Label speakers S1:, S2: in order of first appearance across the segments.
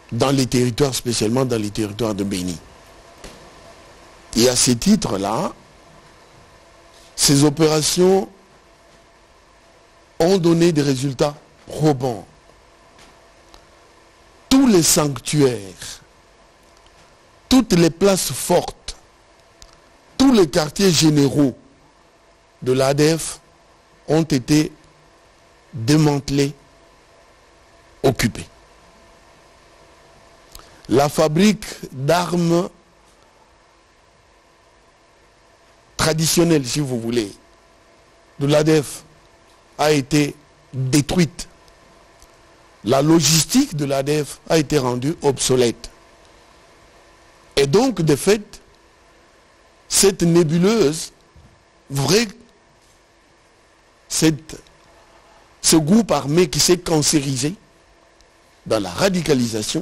S1: dans les territoires, spécialement dans les territoires de Béni. Et à ce titre-là, ces opérations ont donné des résultats probants. Tous les sanctuaires, toutes les places fortes, tous les quartiers généraux de l'ADF ont été démantelés, occupés. La fabrique d'armes traditionnelles, si vous voulez, de l'ADF a été détruite. La logistique de l'ADF a été rendue obsolète. Et donc, de fait, cette nébuleuse, ce groupe armé qui s'est cancérisé dans la radicalisation,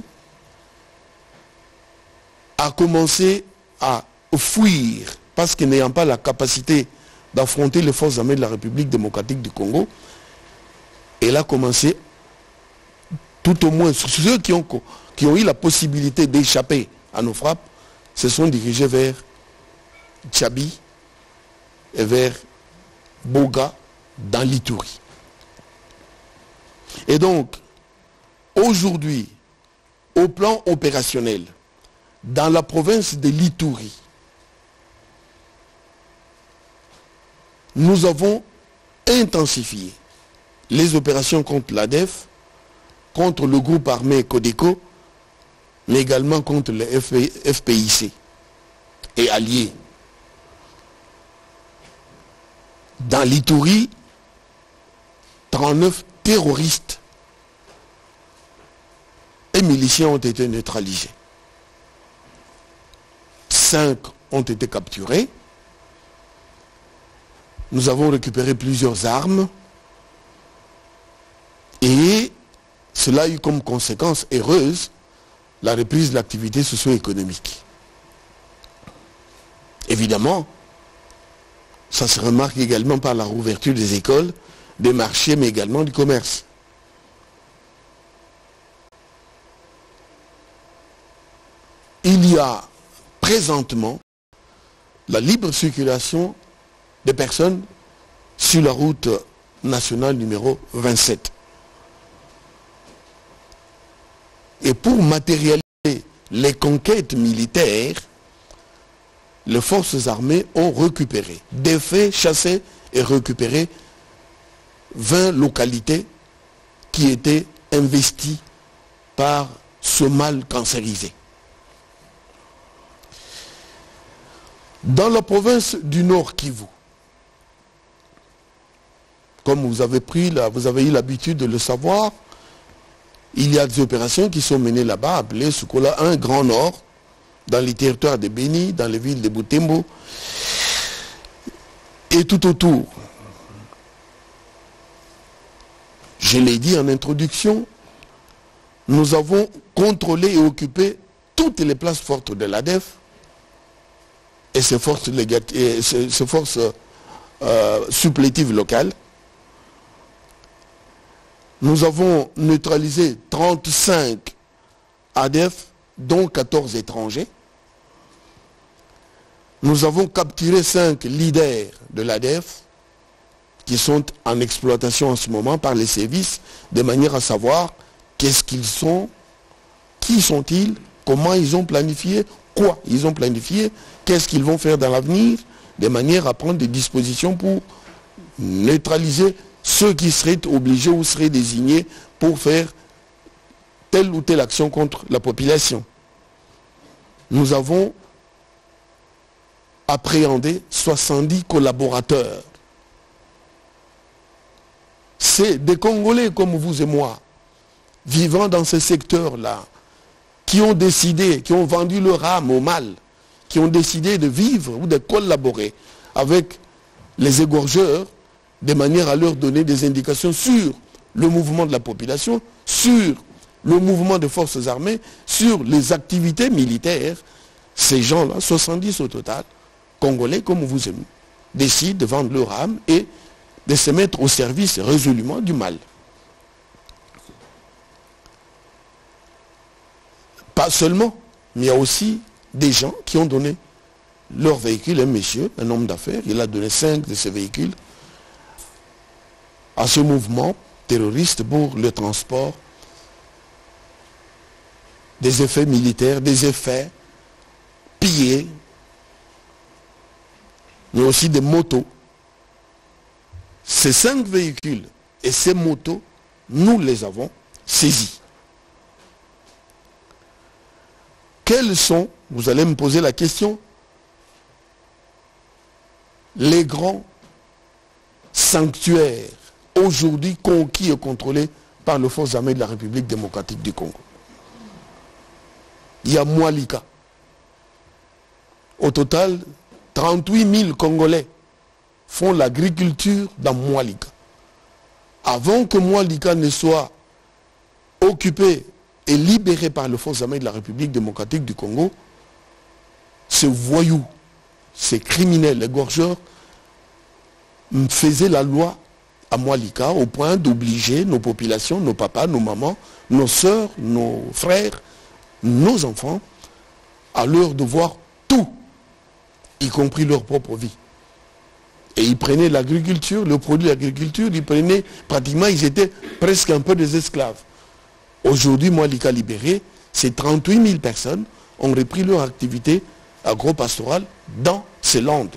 S1: a commencé à fuir, parce qu'il n'ayant pas la capacité d'affronter les forces armées de la République démocratique du Congo, elle a commencé, tout au moins ceux qui ont eu la possibilité d'échapper à nos frappes, se sont dirigés vers Tchabi et vers Boga dans l'Ituri. Et donc, aujourd'hui, au plan opérationnel, dans la province de l'Ituri, nous avons intensifié les opérations contre l'ADF, contre le groupe armé Codeco, mais également contre le FPIC et alliés. Dans l'Ituri, 39 terroristes et miliciens ont été neutralisés. 5 ont été capturés. Nous avons récupéré plusieurs armes et cela a eu comme conséquence heureuse la reprise de l'activité socio-économique. Évidemment, ça se remarque également par la rouverture des écoles, des marchés, mais également du commerce. Il y a présentement la libre circulation des personnes sur la route nationale numéro 27. Et pour matérialiser les conquêtes militaires, les forces armées ont récupéré, défait, chassé et récupéré 20 localités qui étaient investies par ce mal cancérisé. Dans la province du Nord Kivu, comme vous avez eu l'habitude de le savoir, il y a des opérations qui sont menées là-bas, appelées Sukola 1 Grand Nord, dans les territoires de Béni, dans les villes de Butembo, et tout autour. Je l'ai dit en introduction, nous avons contrôlé et occupé toutes les places fortes de l'ADF et ses forces supplétives locales. Nous avons neutralisé 35 ADF, dont 14 étrangers. Nous avons capturé 5 leaders de l'ADF qui sont en exploitation en ce moment par les services, de manière à savoir qu'est-ce qu'ils sont, qui sont-ils, comment ils ont planifié, quoi ils ont planifié, qu'est-ce qu'ils vont faire dans l'avenir, de manière à prendre des dispositions pour neutraliser ceux qui seraient obligés ou seraient désignés pour faire telle ou telle action contre la population. Nous avons appréhendé 70 collaborateurs. C'est des Congolais comme vous et moi, vivant dans ce secteur-là, qui ont décidé, qui ont vendu leur âme au mal, qui ont décidé de vivre ou de collaborer avec les égorgeurs, de manière à leur donner des indications sur le mouvement de la population, sur le mouvement des forces armées, sur les activités militaires. Ces gens-là, 70 au total, Congolais comme vous aimez, décident de vendre leur âme et de se mettre au service résolument du mal. Pas seulement, mais il y a aussi des gens qui ont donné leur véhicule, un monsieur, un homme d'affaires, il a donné 5 de ses véhicules à ce mouvement terroriste pour le transport des effets militaires, des effets pillés, mais aussi des motos. Ces 5 véhicules et ces motos, nous les avons saisis. Quels sont, vous allez me poser la question, les grands sanctuaires aujourd'hui conquis et contrôlés par les forces armées de la République démocratique du Congo? Il y a Mwalika. Au total, 38 000 Congolais font l'agriculture dans Mwalika. Avant que Mwalika ne soit occupé et libéré par les forces armées de la République démocratique du Congo, ces voyous, ces criminels, les gorgeurs, faisaient la loi à Mwalika au point d'obliger nos populations, nos papas, nos mamans, nos sœurs, nos frères, nos enfants, à leur devoir tout, y compris leur propre vie. Et ils prenaient l'agriculture, le produit de l'agriculture, ils prenaient pratiquement, ils étaient presque un peu des esclaves. Aujourd'hui, Mwalika libéré, ces 38 000 personnes ont repris leur activité agro-pastorale dans ces landes.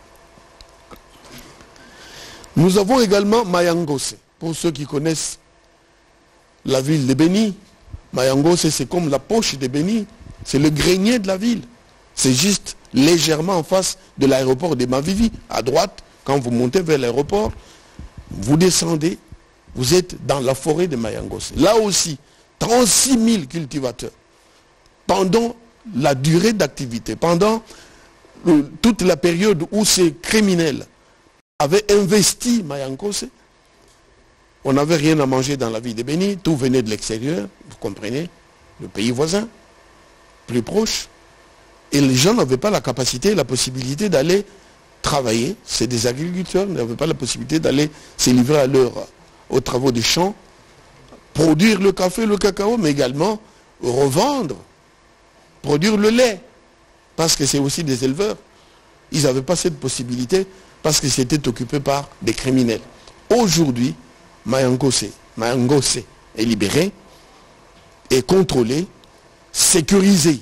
S1: Nous avons également Mayangose. Pour ceux qui connaissent la ville de Beni, Mayangose, c'est comme la poche de Beni, c'est le grenier de la ville. C'est juste légèrement en face de l'aéroport de Mavivi, à droite. Quand vous montez vers l'aéroport, vous descendez, vous êtes dans la forêt de Mayangose. Là aussi, 36 000 cultivateurs. Pendant la durée d'activité, pendant toute la période où ces criminels avaient investi Mayangose, on n'avait rien à manger dans la ville de Beni, tout venait de l'extérieur, vous comprenez, le pays voisin, plus proche. Et les gens n'avaient pas la capacité, la possibilité d'aller travailler. C'est des agriculteurs, n'avaient pas la possibilité d'aller se livrer aux travaux des champs, produire le café, le cacao, mais également revendre, produire le lait, parce que c'est aussi des éleveurs. Ils n'avaient pas cette possibilité parce que c'était occupé par des criminels. Aujourd'hui, Mayangose est libéré, est contrôlé, sécurisé.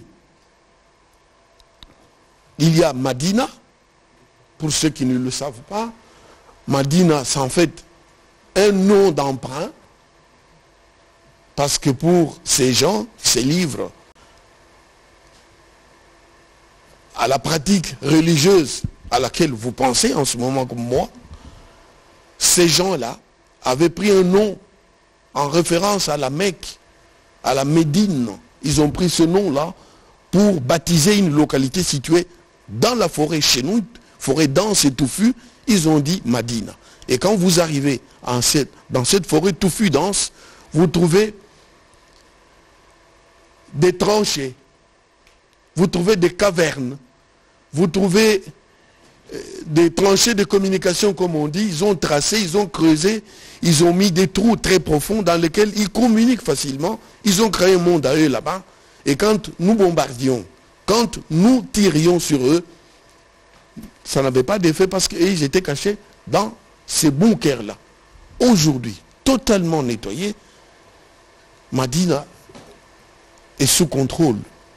S1: Il y a Madina, pour ceux qui ne le savent pas. Madina, c'est en fait un nom d'emprunt, parce que pour ces gens qui se livrent à la pratique religieuse à laquelle vous pensez en ce moment comme moi, ces gens-là avaient pris un nom en référence à la Mecque, à la Médine. Ils ont pris ce nom-là pour baptiser une localité située dans la forêt chez nous, forêt dense et touffue. Ils ont dit Madina. Et quand vous arrivez dans cette forêt touffue dense, vous trouvez des tranchées, vous trouvez des cavernes, vous trouvez des tranchées de communication, comme on dit. Ils ont tracé, ils ont creusé, ils ont mis des trous très profonds dans lesquels ils communiquent facilement. Ils ont créé un monde à eux là-bas. Et quand nous bombardions, quand nous tirions sur eux, ça n'avait pas d'effet parce qu'ils étaient cachés dans ces bunkers-là. Aujourd'hui, totalement nettoyé, Madina est sous contrôle.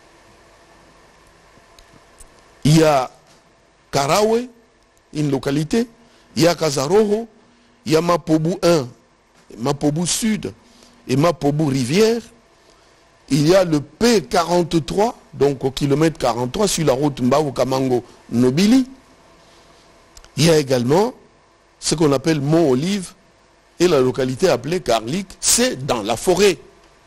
S1: Il y a Karawe, une localité, il y a Kazaroho, il y a Mapobu 1, Mapobu Sud et Mapobu Rivière. Il y a le P43, donc au kilomètre 43 sur la route Mbao-Kamango-Nobili. Il y a également ce qu'on appelle Mont-Olive et la localité appelée Carlic, c'est dans la forêt.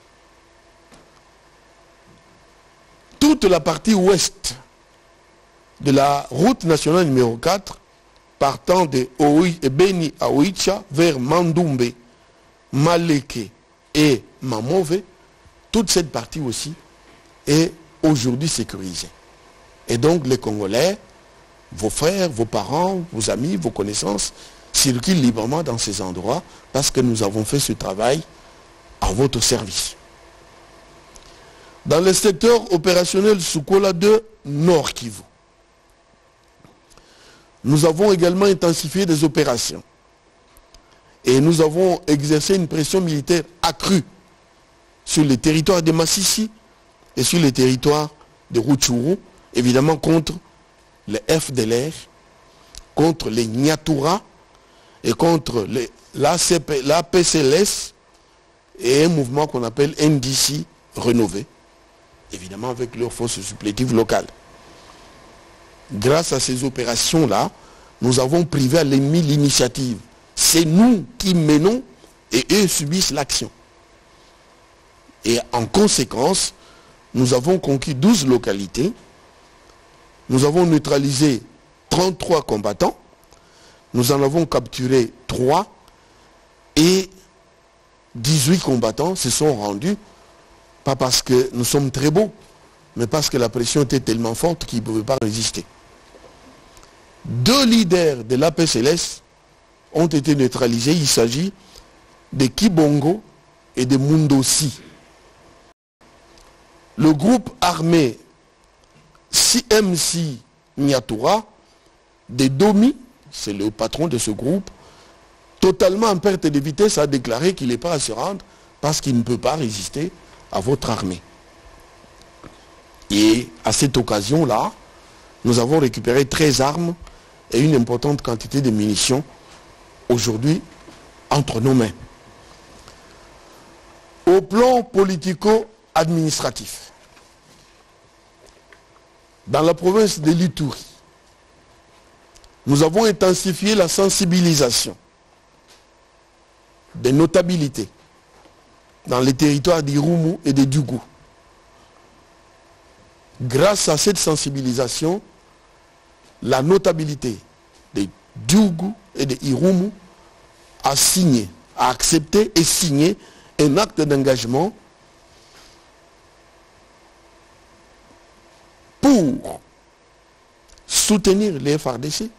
S1: Toute la partie ouest de la route nationale numéro 4, partant de Beni à Oicha vers Mandoumbe, Maleke et Mamove, toute cette partie aussi est aujourd'hui sécurisée. Et donc les Congolais, vos frères, vos parents, vos amis, vos connaissances, circulent librement dans ces endroits parce que nous avons fait ce travail à votre service. Dans le secteur opérationnel Sukola 2, Nord Kivu, nous avons également intensifié des opérations. Et nous avons exercé une pression militaire accrue sur les territoires de Massissi et sur les territoires de Rutshuru, évidemment contre les FDLR, contre les Nyatura et contre l'APCLS et un mouvement qu'on appelle NDC Rénové, évidemment avec leurs forces supplétives locales. Grâce à ces opérations-là, nous avons privé à l'ennemi l'initiative. C'est nous qui menons et eux subissent l'action. Et en conséquence, nous avons conquis 12 localités, nous avons neutralisé 33 combattants, nous en avons capturé 3 et 18 combattants se sont rendus, pas parce que nous sommes très beaux, mais parce que la pression était tellement forte qu'ils ne pouvaient pas résister. 2 leaders de l'APCLS ont été neutralisés. Il s'agit de Kibongo et de Mundossi. Le groupe armé CMC Nyatura de Domi, c'est le patron de ce groupe, totalement en perte de vitesse, a déclaré qu'il n'est pas à se rendre parce qu'il ne peut pas résister à votre armée. Et à cette occasion-là, nous avons récupéré 13 armes et une importante quantité de munitions aujourd'hui entre nos mains. Au plan politico-administratif, dans la province de l'Ituri, nous avons intensifié la sensibilisation des notabilités dans les territoires d'Irumu et de Djougou. Grâce à cette sensibilisation, la notabilité de Djougou et de Irumu a signé, a accepté et signé un acte d'engagement pour soutenir les FARDC,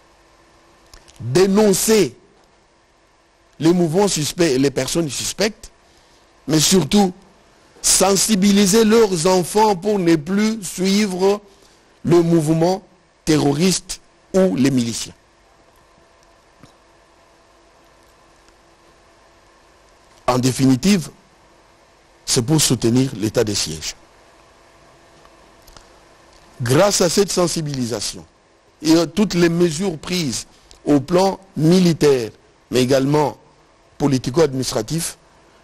S1: dénoncer les mouvements suspects et les personnes suspectes, mais surtout sensibiliser leurs enfants pour ne plus suivre le mouvement terroriste ou les miliciens. En définitive, c'est pour soutenir l'état de siège. Grâce à cette sensibilisation et à toutes les mesures prises au plan militaire, mais également politico-administratif,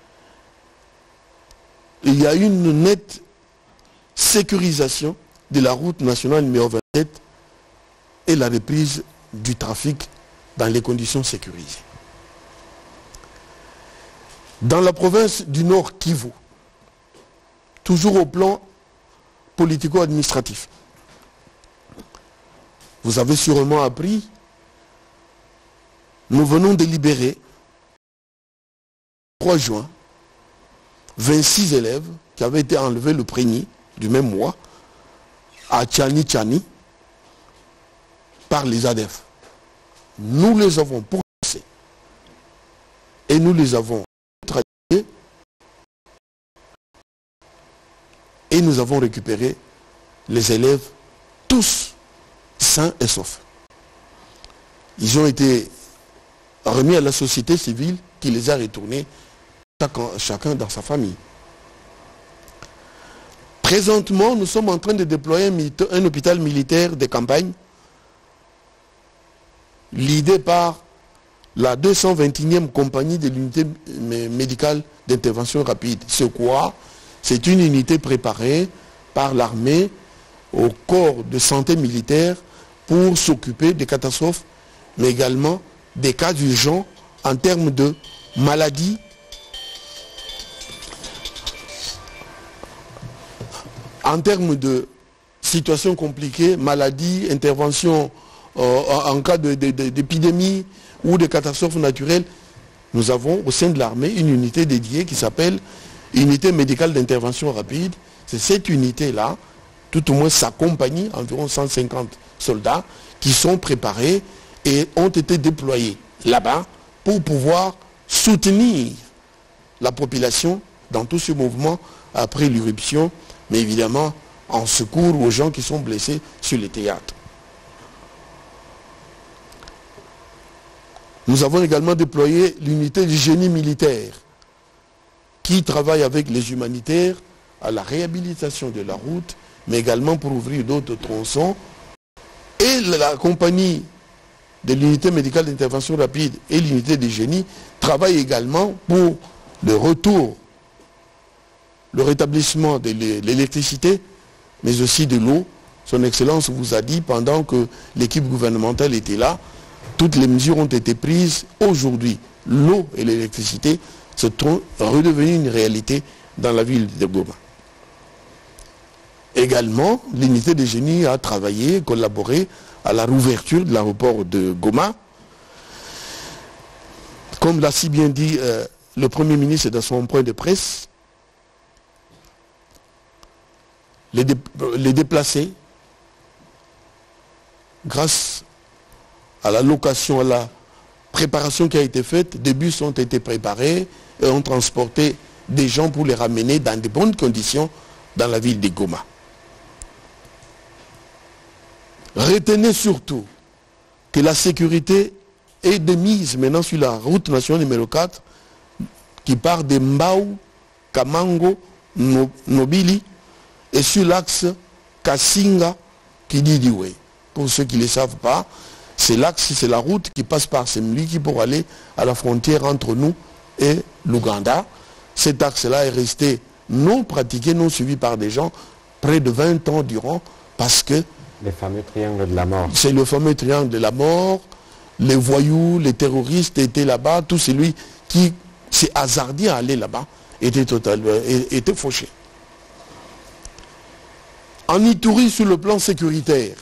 S1: il y a une nette sécurisation de la route nationale numéro 27 et la reprise du trafic dans les conditions sécurisées. Dans la province du Nord Kivu, toujours au plan politico-administratif, vous avez sûrement appris, nous venons de libérer, le 3 juin, 26 élèves qui avaient été enlevés le 1er du même mois à Tchani par les ADF. Nous les avons pourchassés et nous les avons traduits et nous avons récupéré les élèves tous sains et saufs. Ils ont été remis à la société civile qui les a retournés chacun dans sa famille. Présentement, nous sommes en train de déployer un hôpital militaire de campagne l'idée par la 221e compagnie de l'unité médicale d'intervention rapide. C'est quoi? C'est une unité préparée par l'armée au corps de santé militaire pour s'occuper des catastrophes, mais également des cas urgents en termes de maladies, en termes de situations compliquées, maladies, interventions en cas d'épidémie ou de catastrophes naturelles. Nous avons au sein de l'armée une unité dédiée qui s'appelle Unité médicale d'intervention rapide. C'est cette unité-là, tout au moins sa compagnie, environ 150 soldats, qui sont préparés et ont été déployés là-bas pour pouvoir soutenir la population dans tout ce mouvement après l'irruption, mais évidemment en secours aux gens qui sont blessés sur les théâtres. Nous avons également déployé l'unité du génie militaire qui travaille avec les humanitaires à la réhabilitation de la route, mais également pour ouvrir d'autres tronçons. Et la compagnie de l'unité médicale d'intervention rapide et l'unité du génie travaillent également pour le retour, le rétablissement de l'électricité, mais aussi de l'eau. Son Excellence vous a dit, pendant que l'équipe gouvernementale était là, toutes les mesures ont été prises. Aujourd'hui, l'eau et l'électricité se sont redevenues une réalité dans la ville de Goma. Également, l'unité des génies a travaillé, collaboré à la rouverture de l'aéroport de Goma. Comme l'a si bien dit le Premier ministre dans son point de presse, les déplacés, grâce à la location, à la préparation qui a été faite, des bus ont été préparés et ont transporté des gens pour les ramener dans de bonnes conditions dans la ville de Goma. Retenez surtout que la sécurité est de mise maintenant sur la route nationale numéro 4 qui part de Mbao, Kamango, Nobili et sur l'axe Kasinga Kididiwe. Pour ceux qui ne le savent pas, c'est l'axe, c'est la route qui passe par Semliki pour aller à la frontière entre nous et l'Ouganda. Cet axe-là est resté non pratiqué, non suivi par des gens près de 20 ans durant parce que
S2: les fameux triangles de la mort. C'est
S1: le fameux triangle de la mort. Les voyous, les terroristes étaient là-bas. Tout celui qui s'est hasardé à aller là-bas était fauché. En Ituri, sur le plan sécuritaire,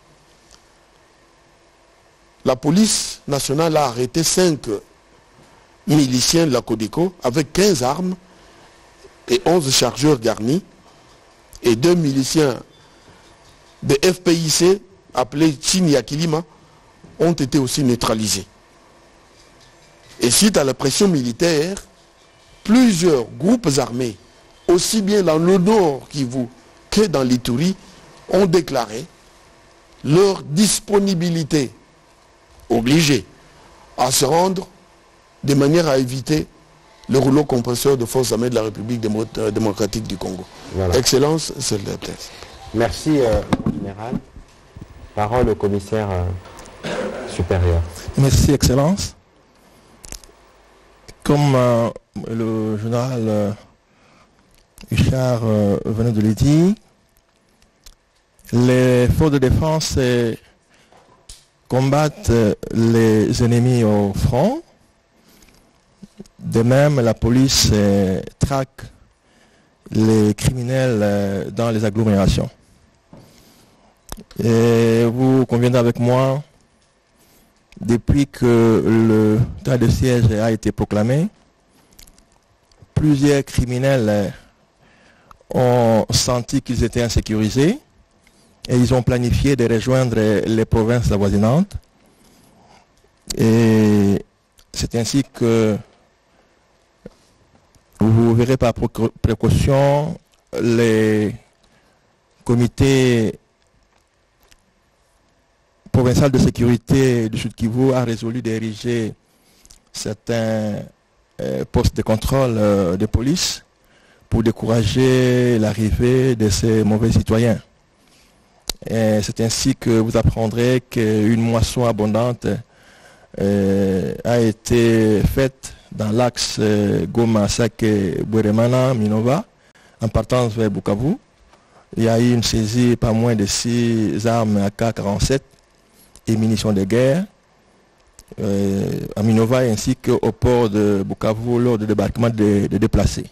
S1: la police nationale a arrêté 5 miliciens de la Codeco avec 15 armes et 11 chargeurs garnis et 2 miliciens de FPIC appelés Chinyakilima ont été aussi neutralisés. Et suite à la pression militaire, plusieurs groupes armés, aussi bien dans le nord Kivu que dans l'Ituri, ont déclaré leur disponibilité obligée à se rendre de manière à éviter le rouleau compresseur de forces armées de la République démocratique du Congo. Voilà. Excellence, c'est le test.
S2: Merci, mon général. Parole au commissaire supérieur.
S3: Merci, Excellence. Comme le général Richard venait de le dire, les forces de défense combattent les ennemis au front. De même, la police traque les criminels dans les agglomérations. Et vous conviendrez avec moi, depuis que le état de siège a été proclamé, plusieurs criminels ont senti qu'ils étaient insécurisés et ils ont planifié de rejoindre les provinces avoisinantes. Et c'est ainsi que vous verrez par précaution les comités provincial de sécurité du Sud Kivu a résolu d'ériger certains postes de contrôle de police pour décourager l'arrivée de ces mauvais citoyens. C'est ainsi que vous apprendrez qu'une moisson abondante a été faite dans l'axe Goma-Sake-Bweremana-Minova en partant vers Bukavu. Il y a eu une saisie pas moins de 6 armes AK-47 et munitions de guerre à Minova ainsi qu'au port de Bukavu lors du débarquement des déplacés.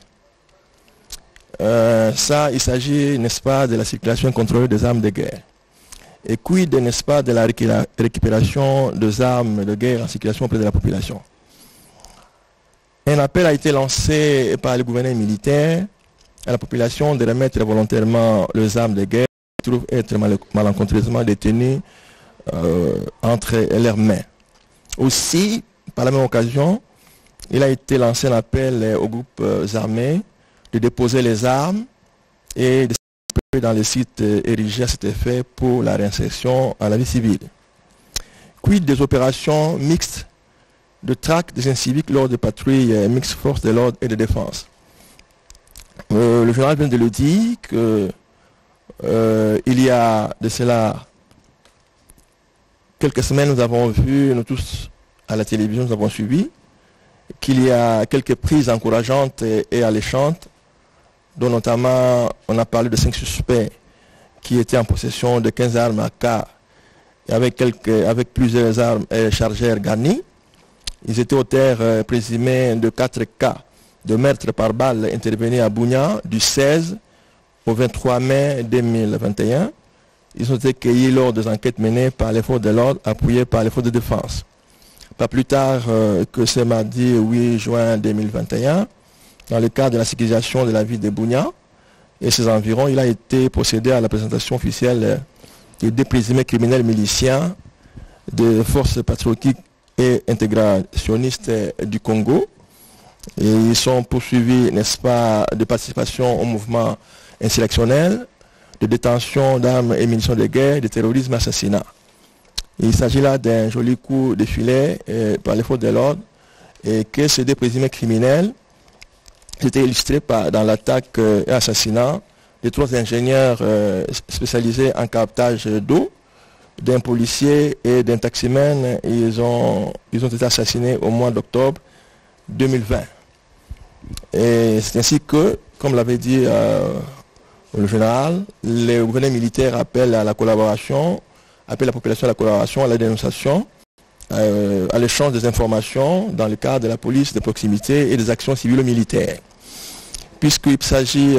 S3: Ça, il s'agit, n'est-ce pas, de la circulation contrôlée des armes de guerre. Et quid, n'est-ce pas, de la récupération des armes de guerre en circulation auprès de la population. Un appel a été lancé par le gouvernement militaire à la population de remettre volontairement les armes de guerre qui trouvent être malencontreusement détenues entre leurs mains. Aussi, par la même occasion, il a été lancé un appel aux groupes armés de déposer les armes et de s'occuper dans les sites érigés à cet effet pour la réinsertion à la vie civile. Quid des opérations mixtes de traque des inciviques lors de patrouilles mixtes forces de l'ordre et de défense? Le journal vient de le dire qu'il y a de cela quelques semaines, nous avons vu, nous tous à la télévision, nous avons suivi qu'il y a quelques prises encourageantes et alléchantes, dont notamment on a parlé de 5 suspects qui étaient en possession de 15 armes à AK et avec plusieurs armes chargeurs garnies. Ils étaient auteurs présumés de 4 cas de meurtres par balle intervenus à Bunia du 16 au 23 mai 2021. Ils ont été cueillis lors des enquêtes menées par les forces de l'ordre, appuyées par les forces de défense. Pas plus tard que ce mardi 8 juin 2021, dans le cadre de la sécurisation de la ville de Bunia et ses environs, il a été procédé à la présentation officielle des 2 présumés criminels miliciens de forces patriotiques et intégrationnistes du Congo. Et ils sont poursuivis, n'est-ce pas, de participation au mouvement insurrectionnel, de détention d'armes et munitions de guerre, de terrorisme et assassinat. Il s'agit là d'un joli coup de filet par les forces de l'ordre et que ces 2 présumés criminels étaient illustrés dans l'attaque et assassinat de 3 ingénieurs spécialisés en captage d'eau, d'un policier et d'un taximène. Ils ont été assassinés au mois d'octobre 2020. Et c'est ainsi que, comme l'avait dit le général, le gouvernement militaire appelle à la collaboration, appelle la population à la collaboration, à la dénonciation, à l'échange des informations dans le cadre de la police de proximité et des actions civilo-militaires. Puisqu'il s'agit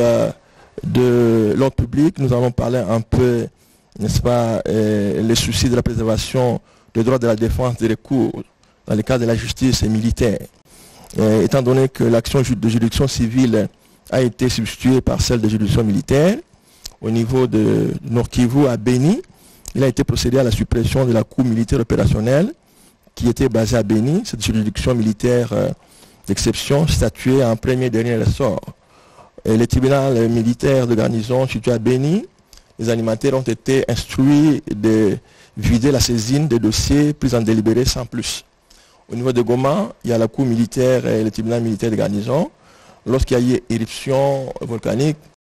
S3: de l'ordre public, nous allons parler un peu, n'est-ce pas, les soucis de la préservation des droits de la défense des recours dans le cadre de la justice militaire. Étant donné que l'action de juridiction civile a été substituée par celle de juridiction militaire, au niveau de Nord Kivu à Béni, il a été procédé à la suppression de la cour militaire opérationnelle qui était basée à Béni, cette juridiction militaire d'exception statuée en premier dernier ressort. Et le tribunal militaire de garnison situé à Béni, les animateurs ont été instruits de vider la saisine des dossiers pris en délibéré sans plus. Au niveau de Goma, il y a la cour militaire et le tribunal militaire de garnison. Lorsqu'il y a eu éruption volcanique,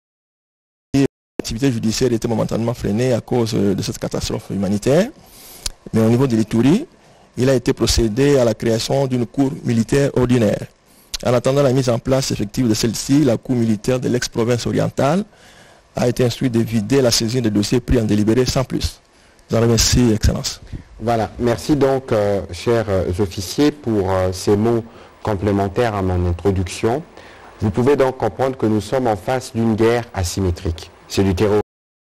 S3: l'activité judiciaire était momentanément freinée à cause de cette catastrophe humanitaire. Mais au niveau de l'Ituri, il a été procédé à la création d'une cour militaire ordinaire. En attendant la mise en place effective de celle-ci, la cour militaire de l'ex-province orientale a été instruite de vider la saisine des dossiers pris en délibéré sans plus. Je vous remercie, Excellence.
S2: Voilà, merci donc, chers officiers, pour ces mots complémentaires à mon introduction. Vous pouvez donc comprendre que nous sommes en face d'une guerre asymétrique. C'est du terrorisme,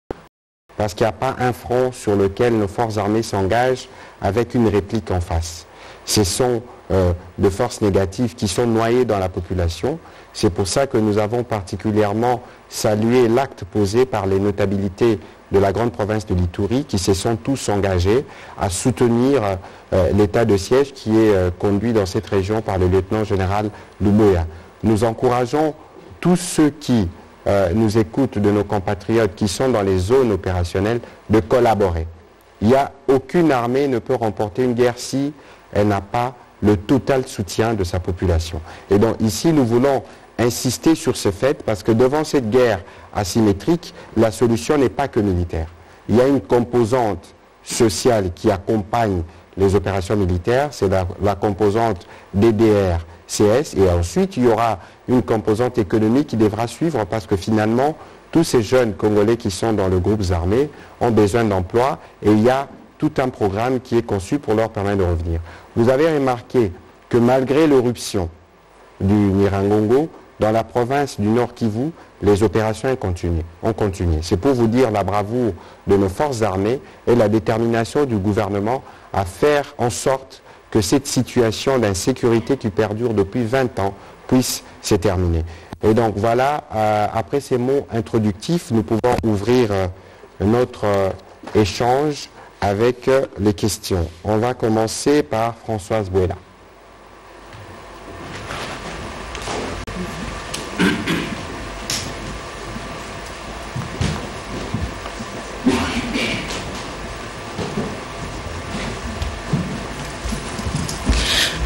S2: parce qu'il n'y a pas un front sur lequel nos forces armées s'engagent avec une réplique en face. Ce sont de forces négatives qui sont noyées dans la population. C'est pour ça que nous avons particulièrement salué l'acte posé par les notabilités de la grande province de l'Ituri qui se sont tous engagés à soutenir l'état de siège qui est conduit dans cette région par le lieutenant-général Lumoya. Nous encourageons tous ceux qui nous écoutent, de nos compatriotes qui sont dans les zones opérationnelles, de collaborer. Il n'y a aucune armée ne peut remporter une guerre si elle n'a pas le total soutien de sa population. Et donc ici, nous voulons insister sur ce fait parce que devant cette guerre asymétrique, la solution n'est pas que militaire. Il y a une composante sociale qui accompagne les opérations militaires, c'est la composante DDR, CS, et ensuite il y aura une composante économique qui devra suivre parce que finalement, tous ces jeunes Congolais qui sont dans les groupes armés ont besoin d'emploi et il y a tout un programme qui est conçu pour leur permettre de revenir. Vous avez remarqué que malgré l'éruption du Nyiragongo, dans la province du Nord Kivu, les opérations ont continué. C'est pour vous dire la bravoure de nos forces armées et la détermination du gouvernement à faire en sorte que cette situation d'insécurité qui perdure depuis 20 ans puisse se terminer. Et donc voilà, après ces mots introductifs, nous pouvons ouvrir notre échange avec les questions. On va commencer par Françoise Bouela.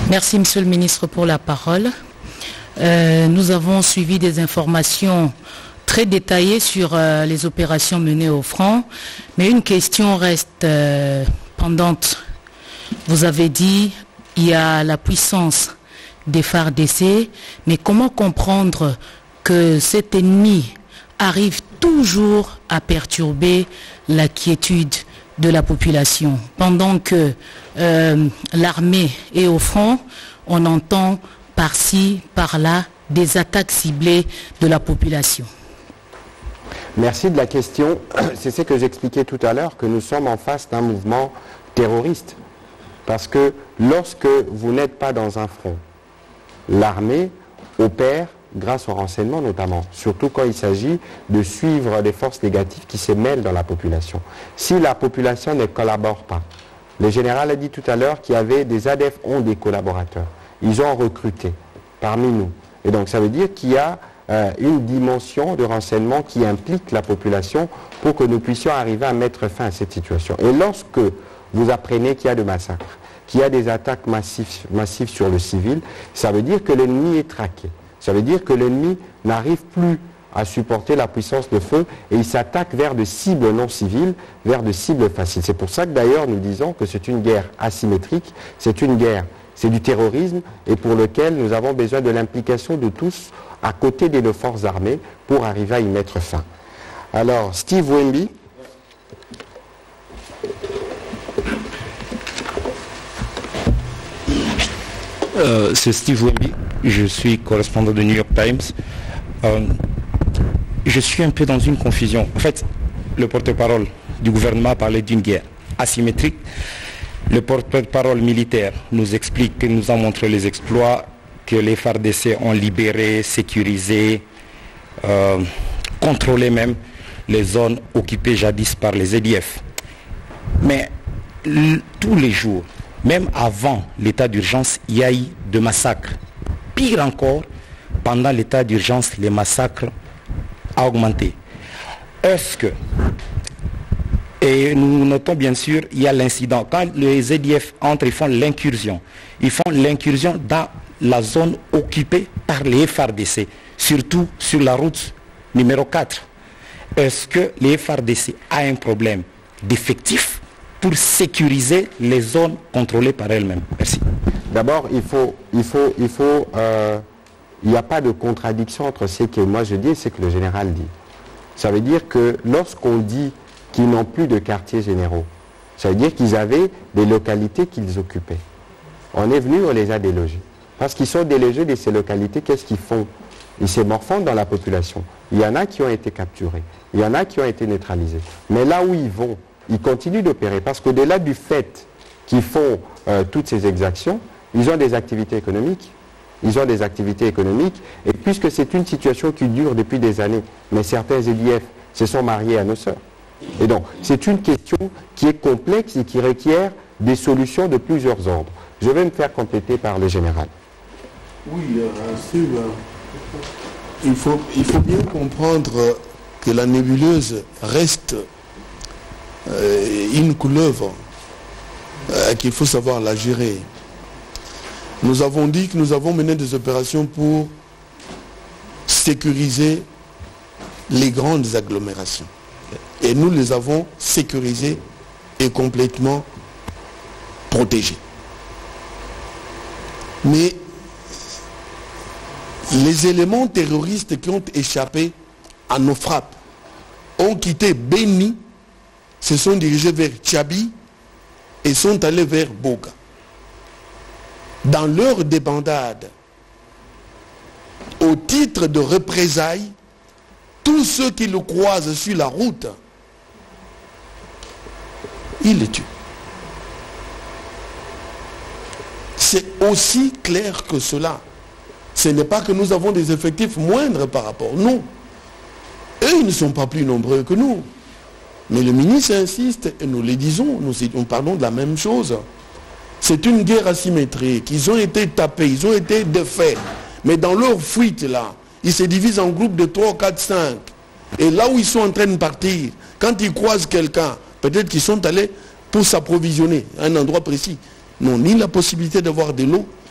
S4: Merci, Monsieur le ministre, pour la parole. Nous avons suivi des informations très détaillées sur les opérations menées au front, mais une question reste pendante. Vous avez dit il y a la puissance des FARDC, mais comment comprendre que cet ennemi arrive toujours à perturber la quiétude de la population? Pendant que l'armée est au front, on entend par-ci, par-là, des attaques ciblées de la population.
S2: Merci de la question. C'est ce que j'expliquais tout à l'heure, que nous sommes en face d'un mouvement terroriste. Parce que lorsque vous n'êtes pas dans un front, l'armée opère grâce au renseignement notamment, surtout quand il s'agit de suivre des forces négatives qui se mêlent dans la population. Si la population ne collabore pas, le général a dit tout à l'heure qu'il y avait des ADF ont des collaborateurs. Ils ont recruté parmi nous. Et donc ça veut dire qu'il y a une dimension de renseignement qui implique la population pour que nous puissions arriver à mettre fin à cette situation. Et lorsque vous apprenez qu'il y a des massacres, qu'il y a des attaques massives sur le civil, ça veut dire que l'ennemi est traqué. Ça veut dire que l'ennemi n'arrive plus à supporter la puissance de feu et il s'attaque vers de cibles non civiles, vers de cibles faciles. C'est pour ça que d'ailleurs nous disons que c'est une guerre asymétrique, c'est une guerre, c'est du terrorisme et pour lequel nous avons besoin de l'implication de tous à côté de nos forces armées pour arriver à y mettre fin. Alors, Steve Wemby.
S5: C'est Steve Wemby, je suis correspondant de New York Times. Je suis un peu dans une confusion. En fait, le porte-parole du gouvernement a parlé d'une guerre asymétrique. Le porte-parole militaire nous explique que nous a montré les exploits, que les FARDC ont libéré, sécurisé, contrôlé même les zones occupées jadis par les EDF. Mais tous les jours, même avant l'état d'urgence, il y a eu de massacres. Pire encore, pendant l'état d'urgence, les massacres ont augmenté. Est-ce que, et nous notons bien sûr, il y a l'incident. Quand les EDF entrent, ils font l'incursion. Ils font l'incursion dans la zone occupée par les FARDC, surtout sur la route numéro 4. Est-ce que les FARDC a un problème d'effectifs pour sécuriser les zones contrôlées par elles-mêmes? Merci.
S2: D'abord, il n'y a pas de contradiction entre ce que moi je dis et ce que le général dit. Ça veut dire que lorsqu'on dit qu'ils n'ont plus de quartiers généraux, ça veut dire qu'ils avaient des localités qu'ils occupaient. On est venu, on les a délogés. Parce qu'ils sont délogés de ces localités, qu'est-ce qu'ils font? Ils se morfondent dans la population. Il y en a qui ont été capturés, il y en a qui ont été neutralisés. Mais là où ils vont, ils continuent d'opérer parce qu'au-delà du fait qu'ils font toutes ces exactions, ils ont des activités économiques. Ils ont des activités économiques et puisque c'est une situation qui dure depuis des années, mais certains EDF se sont mariés à nos sœurs. Et donc, c'est une question qui est complexe et qui requiert des solutions de plusieurs ordres. Je vais me faire compléter par le général.
S1: Oui, il faut bien comprendre que la nébuleuse reste une couleuvre qu'il faut savoir la gérer. Nous avons dit que nous avons mené des opérations pour sécuriser les grandes agglomérations. Et nous les avons sécurisées et complètement protégées. Mais les éléments terroristes qui ont échappé à nos frappes ont quitté Beni, se sont dirigés vers Tchabi et sont allés vers Boga. Dans leur débandade, au titre de représailles, tous ceux qui le croisent sur la route, ils le tuent. C'est aussi clair que cela. Ce n'est pas que nous avons des effectifs moindres par rapport. Non. Eux, ils ne sont pas plus nombreux que nous. Mais le ministre insiste, et nous le disons, nous parlons de la même chose. C'est une guerre asymétrique. Ils ont été tapés, ils ont été défaits. Mais dans leur fuite là, ils se divisent en groupes de 3, 4, 5. Et là où ils sont en train de partir, quand ils croisent quelqu'un, peut-être qu'ils sont allés pour s'approvisionner à un endroit précis. N'ont ni la possibilité d'avoir de l'eau,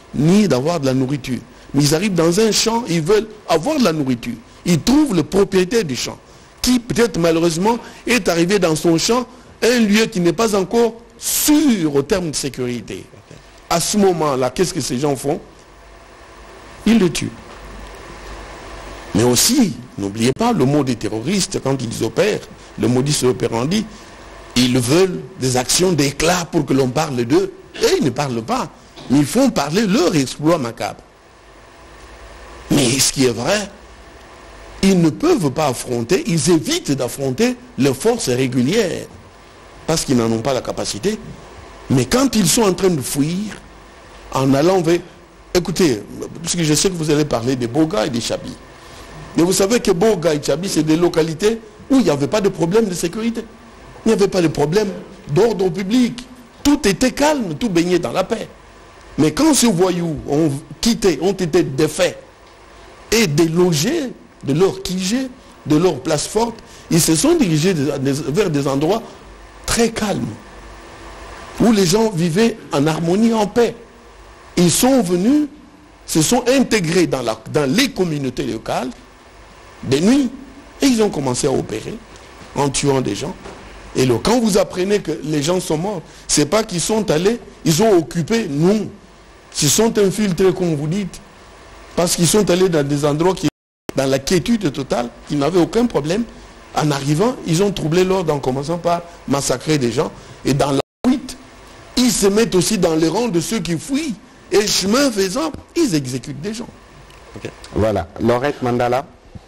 S1: ni d'avoir de la nourriture. Mais ils arrivent dans un champ, ils veulent avoir de la nourriture. Ils trouvent le propriétaire du champ, qui peut-être malheureusement est arrivé dans son champ, un lieu qui n'est pas encore sûr au terme de sécurité. À ce moment-là, qu'est-ce que ces gens font? Ils le tuent. Mais aussi, n'oubliez pas, le mot des terroristes, quand ils opèrent, le modus operandi, ils veulent des actions d'éclat pour que l'on parle d'eux. Et ils ne parlent pas. Mais ils font parler leur exploit macabre. Mais ce qui est vrai, ils ne peuvent pas affronter, ils évitent d'affronter les forces régulières. Parce qu'ils n'en ont pas la capacité. Mais quand ils sont en train de fuir, en allant vers... Écoutez, parce que je sais que vous allez parler des Boga et des Chabi. Mais vous savez que Boga et Chabi, c'est des localités où il n'y avait pas de problème de sécurité. Il n'y avait pas de problème d'ordre public. Tout était calme, tout baignait dans la paix. Mais quand ces voyous ont été défaits et délogés de leur QG, de leur place forte, ils se sont dirigés vers des endroits très calmes, où les gens vivaient en harmonie, en paix. Ils sont venus, se sont intégrés dans les communautés locales, de nuit, et ils ont commencé à opérer en tuant des gens. Et là, quand vous apprenez que les gens sont morts, c'est pas qu'ils sont allés, ils ont occupé, non. Ils sont infiltrés, comme vous dites, parce qu'ils sont allés dans des endroits qui, dans la quiétude totale, ils n'avaient aucun problème. En arrivant, ils ont troublé l'ordre en commençant par massacrer des gens. Et dans la fuite, ils se mettent aussi dans les rangs de ceux qui fuient. Et chemin faisant, ils exécutent des gens.
S2: Okay. Voilà. Laurette Mandala.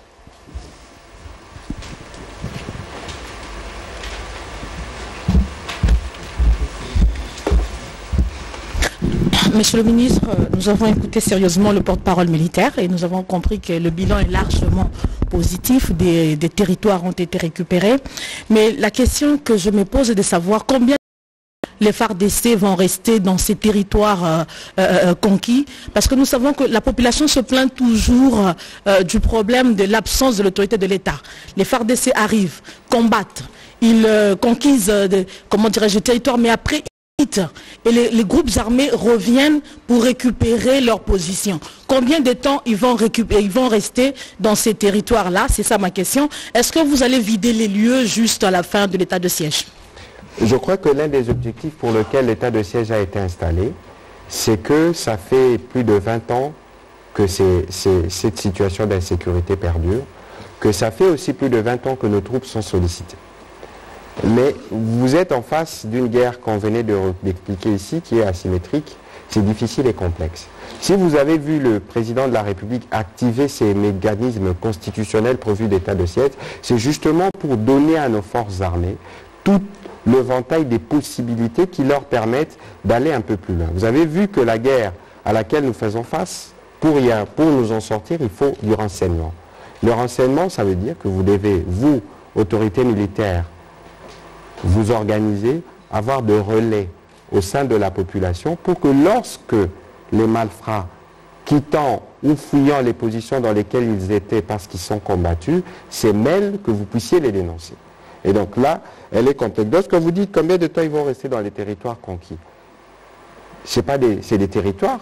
S6: Monsieur le ministre, nous avons écouté sérieusement le porte-parole militaire et nous avons compris que le bilan est largement positif, des territoires ont été récupérés. Mais la question que je me pose est de savoir combien les FARDC vont rester dans ces territoires conquis, parce que nous savons que la population se plaint toujours du problème de l'absence de l'autorité de l'État. Les FARDC arrivent, combattent, ils conquisent des territoires, mais après et les groupes armés reviennent pour récupérer leur position. Combien de temps ils vont rester dans ces territoires-là? C'est ça ma question. Est-ce que vous allez vider les lieux juste à la fin de l'état de siège?
S2: Je crois que l'un des objectifs pour lequel l'état de siège a été installé, c'est que ça fait plus de 20 ans que cette situation d'insécurité perdure, que ça fait aussi plus de 20 ans que nos troupes sont sollicitées. Mais vous êtes en face d'une guerre qu'on venait d'expliquer ici, qui est asymétrique, c'est difficile et complexe. Si vous avez vu le président de la République activer ces mécanismes constitutionnels prévus d'état de siège, c'est justement pour donner à nos forces armées tout l'éventail des possibilités qui leur permettent d'aller un peu plus loin. Vous avez vu que la guerre à laquelle nous faisons face, pour nous en sortir, il faut du renseignement. Le renseignement, ça veut dire que vous devez, vous, autorités militaires, vous organiser, avoir de relais au sein de la population pour que lorsque les malfrats, quittant ou fuyant les positions dans lesquelles ils étaient parce qu'ils sont combattus, s'émêlent, que vous puissiez les dénoncer. Et donc là, elle est complexe. Lorsque vous dites combien de temps ils vont rester dans les territoires conquis, c'est des territoires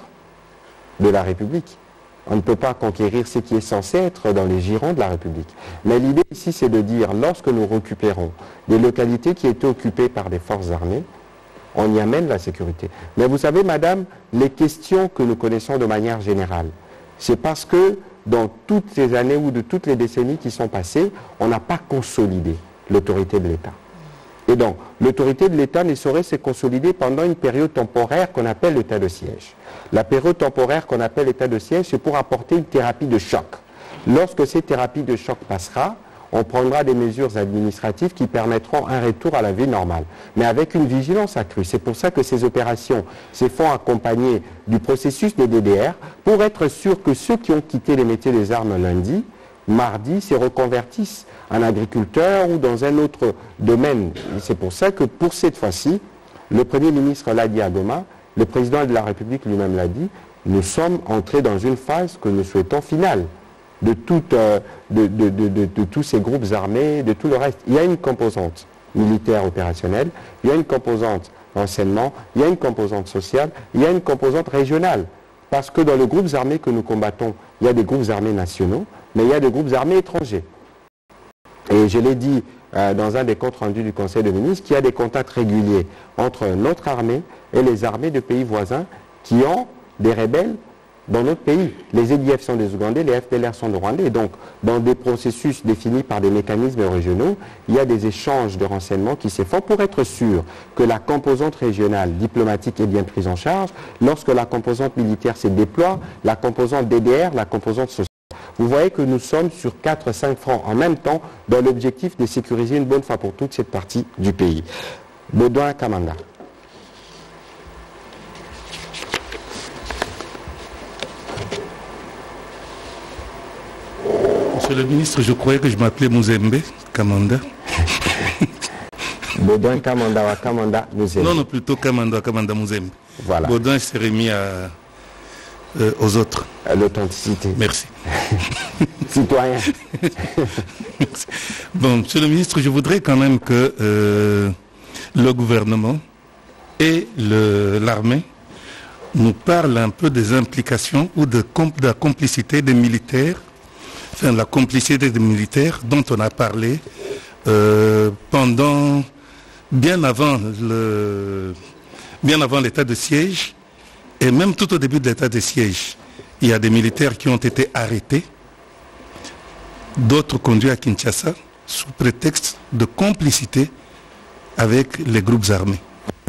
S2: de la République. On ne peut pas conquérir ce qui est censé être dans les girons de la République. Mais l'idée ici, c'est de dire, lorsque nous récupérons des localités qui étaient occupées par des forces armées, on y amène la sécurité. Mais vous savez, madame, les questions que nous connaissons de manière générale, c'est parce que dans toutes ces années ou de toutes les décennies qui sont passées, on n'a pas consolidé l'autorité de l'État. Et donc, l'autorité de l'État ne saurait se consolider pendant une période temporaire qu'on appelle l'état de siège. La période temporaire qu'on appelle l'état de siège, c'est pour apporter une thérapie de choc. Lorsque cette thérapie de choc passera, on prendra des mesures administratives qui permettront un retour à la vie normale, mais avec une vigilance accrue. C'est pour ça que ces opérations se font accompagner du processus de DDR pour être sûr que ceux qui ont quitté les métiers des armes lundi, mardi, se reconvertissent en agriculteurs ou dans un autre domaine. C'est pour ça que pour cette fois-ci, le Premier ministre l'a dit à Goma, le Président de la République lui-même l'a dit, nous sommes entrés dans une phase que nous souhaitons finale de tous ces groupes armés, de tout le reste. Il y a une composante militaire opérationnelle, il y a une composante renseignement, il y a une composante sociale, il y a une composante régionale. Parce que dans les groupes armés que nous combattons, il y a des groupes armés nationaux, mais il y a des groupes armés étrangers. Et je l'ai dit dans un des comptes rendus du Conseil des ministres, qu'il y a des contacts réguliers entre notre armée et les armées de pays voisins qui ont des rebelles dans notre pays. Les EDF sont des Ougandais, les FDLR sont des Rwandais. Et donc, dans des processus définis par des mécanismes régionaux, il y a des échanges de renseignements qui se font pour être sûr que la composante régionale diplomatique est bien prise en charge. Lorsque la composante militaire se déploie, la composante DDR, la composante sociale. Vous voyez que nous sommes sur 4-5 fronts en même temps dans l'objectif de sécuriser une bonne fois pour toutes cette partie du pays. Baudouin Kamanda.
S7: Monsieur le ministre, je croyais que je m'appelais Mouzembe Kamanda.
S2: Baudouin Kamanda wa Kamanda Mouzembe.
S7: Non, plutôt Kamanda Mouzembe.
S2: Voilà.
S7: Baudouin s'est remis aux autres.
S2: L'authenticité.
S7: Merci.
S2: Citoyen.
S7: Merci. Bon, monsieur le ministre, je voudrais quand même que le gouvernement et l'armée nous parlent un peu des implications ou de la complicité des militaires, enfin la complicité des militaires dont on a parlé bien avant l'état de siège. Et même tout au début de l'état de siège, il y a des militaires qui ont été arrêtés, d'autres conduits à Kinshasa, sous prétexte de complicité avec les groupes armés.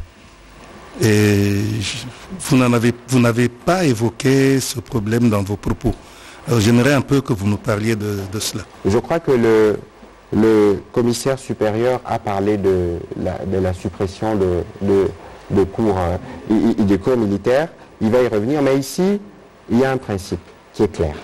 S7: Et vous n'avez pas évoqué ce problème dans vos propos. Alors j'aimerais un peu que vous nous parliez de cela.
S2: Je crois que le commissaire supérieur a parlé de la suppression des cours militaires. Il va y revenir, mais ici, il y a un principe qui est clair.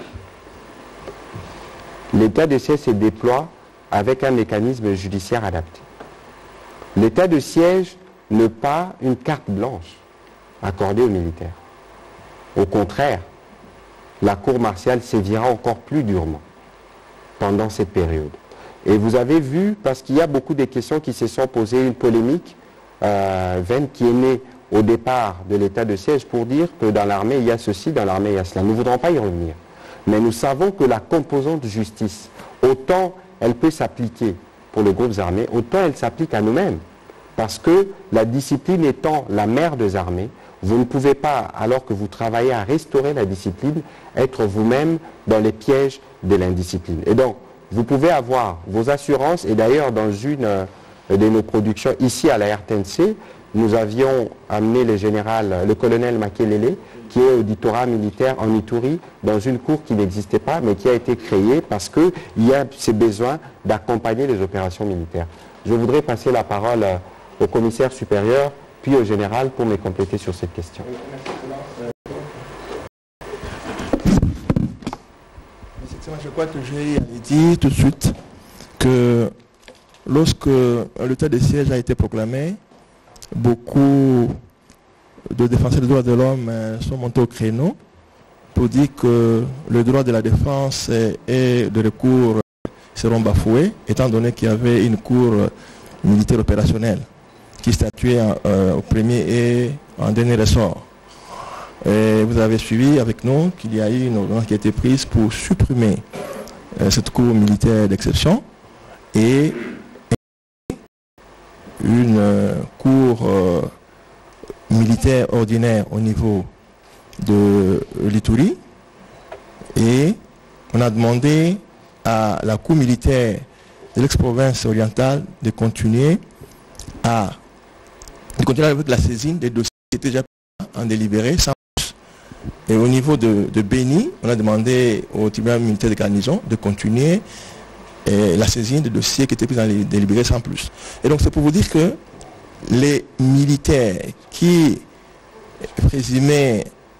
S2: L'état de siège se déploie avec un mécanisme judiciaire adapté. L'état de siège n'est pas une carte blanche accordée aux militaires. Au contraire, la cour martiale sévira encore plus durement pendant cette période. Et vous avez vu, parce qu'il y a beaucoup de questions qui se sont posées, une polémique vaine qui est née au départ de l'état de siège pour dire que dans l'armée il y a ceci, dans l'armée il y a cela. Nous ne voudrons pas y revenir. Mais nous savons que la composante justice, autant elle peut s'appliquer pour les groupes armés, autant elle s'applique à nous-mêmes. Parce que la discipline étant la mère des armées, vous ne pouvez pas, alors que vous travaillez à restaurer la discipline, être vous-même dans les pièges de l'indiscipline. Et donc, vous pouvez avoir vos assurances, et d'ailleurs dans une de nos productions ici à la RTNC, nous avions amené le colonel Makelele, qui est auditorat militaire en Ituri, dans une cour qui n'existait pas, mais qui a été créée parce qu'il y a ces besoins d'accompagner les opérations militaires. Je voudrais passer la parole au commissaire supérieur, puis au général, pour me compléter sur cette question.
S3: Je crois que j'ai dit tout de suite que lorsque l'état de siège a été proclamé, beaucoup de défenseurs des droits de l'homme sont montés au créneau pour dire que le droit de la défense et de recours seront bafoués, étant donné qu'il y avait une cour militaire opérationnelle qui statuait au premier et en dernier ressort. Et vous avez suivi avec nous qu'il y a eu une ordonnance qui a été prise pour supprimer cette cour militaire d'exception et une cour militaire ordinaire au niveau de l'Ituri. Et on a demandé à la cour militaire de l'ex-province orientale de continuer avec la saisine des dossiers qui étaient déjà en délibéré sans plus. Et au niveau de Béni, on a demandé au tribunal militaire de garnison de continuer la saisine des dossiers qui étaient pris dans les délibérés sans plus. Et donc c'est pour vous dire que les militaires qui présumaient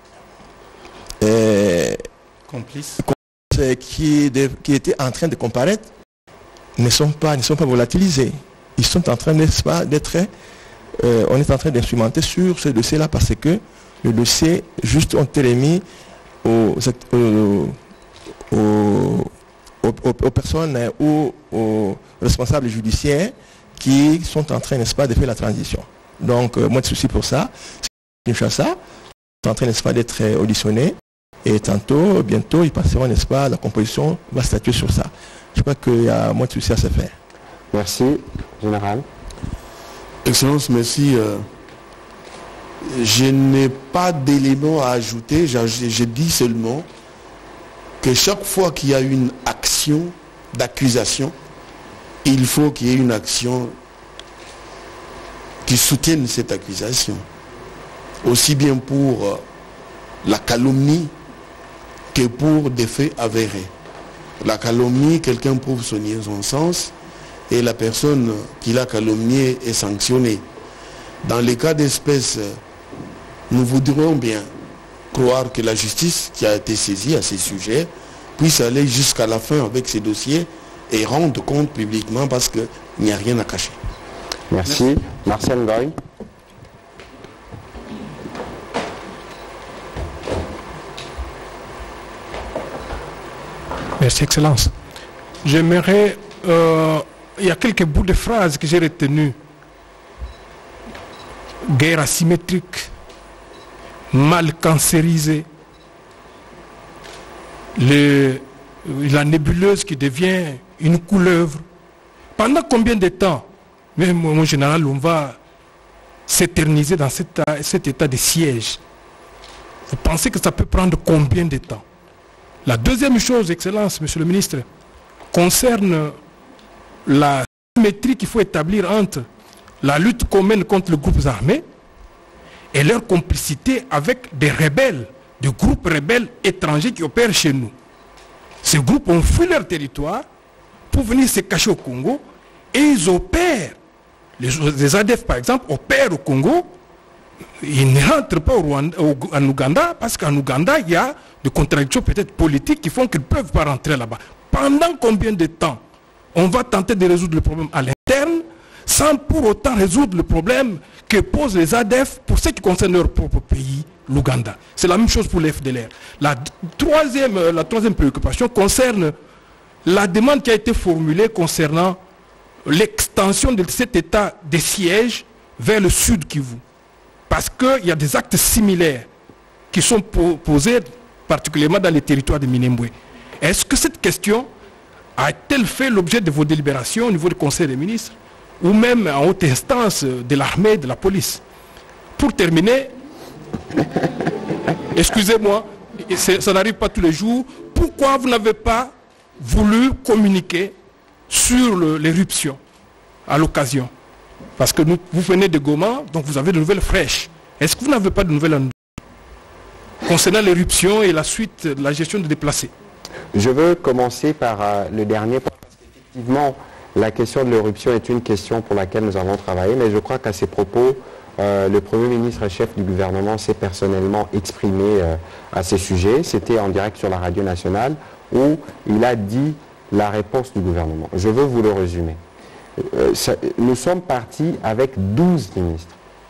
S7: complices
S3: qui étaient en train de comparaître ne sont pas volatilisés. Ils sont en train, n'est-ce pas, d'être... on est en train d'instrumenter sur ce dossier-là parce que le dossier juste ont été remis aux personnes ou aux responsables judiciaires qui sont en train, n'est-ce pas, de faire la transition. Donc, moi de souci pour ça, c'est ça. sont en train, n'est-ce pas, d'être auditionnés. Et bientôt, ils passeront, n'est-ce pas, la composition va statuer sur ça. Je crois qu'il y a moins de soucis à se faire.
S2: Merci, Général.
S1: Excellence, merci. Je n'ai pas d'éléments à ajouter. Je dis seulement que chaque fois qu'il y a une action d'accusation, il faut qu'il y ait une action qui soutienne cette accusation. Aussi bien pour la calomnie que pour des faits avérés. La calomnie, quelqu'un prouve son innocence et la personne qui l'a calomnié est sanctionnée. Dans les cas d'espèce, nous voudrions bien croire que la justice qui a été saisie à ces sujets puisse aller jusqu'à la fin avec ces dossiers et rendre compte publiquement parce qu'il n'y a rien à cacher.
S2: Merci. Marcel Ngoy.
S8: Merci, Excellence. J'aimerais... il y a quelques bouts de phrases que j'ai retenus. Guerre asymétrique, mal cancérisée, la nébuleuse qui devient une couleuvre. Pendant combien de temps, même mon général, on va s'éterniser dans cet état de siège? Vous pensez que ça peut prendre combien de temps? La deuxième chose, Excellence, Monsieur le Ministre, concerne la symétrie qu'il faut établir entre la lutte commune contre les groupes armés et leur complicité avec des rebelles, des groupes rebelles étrangers qui opèrent chez nous. Ces groupes ont fui leur territoire pour venir se cacher au Congo et ils opèrent. Les ADF, par exemple, opèrent au Congo. Ils ne rentrent pas en Ouganda parce qu'en Ouganda, il y a des contradictions peut-être politiques qui font qu'ils ne peuvent pas rentrer là-bas. Pendant combien de temps on va tenter de résoudre le problème à l'interne sans pour autant résoudre le problème que posent les ADF pour ce qui concerne leur propre pays, l'Ouganda? C'est la même chose pour les FDLR. La troisième préoccupation concerne la demande qui a été formulée concernant l'extension de cet état de siège vers le sud Kivu. Parce qu'il y a des actes similaires qui sont posés particulièrement dans les territoires de Minembwe. Est-ce que cette question a-t-elle fait l'objet de vos délibérations au niveau du Conseil des ministres ou même en haute instance de l'armée et de la police? Pour terminer, excusez-moi, ça n'arrive pas tous les jours, pourquoi vous n'avez pas voulu communiquer sur l'éruption à l'occasion? Parce que vous venez de Goma, donc vous avez de nouvelles fraîches. Est-ce que vous n'avez pas de nouvelles concernant l'éruption et la suite de la gestion des déplacés?
S2: Je veux commencer par le dernier point, parce qu'effectivement, la question de l'éruption est une question pour laquelle nous avons travaillé, mais je crois qu'à ces propos, le Premier ministre et chef du gouvernement s'est personnellement exprimé à ces sujets. C'était en direct sur la radio nationale où il a dit la réponse du gouvernement. Je veux vous le résumer. Nous sommes partis avec 12 ministres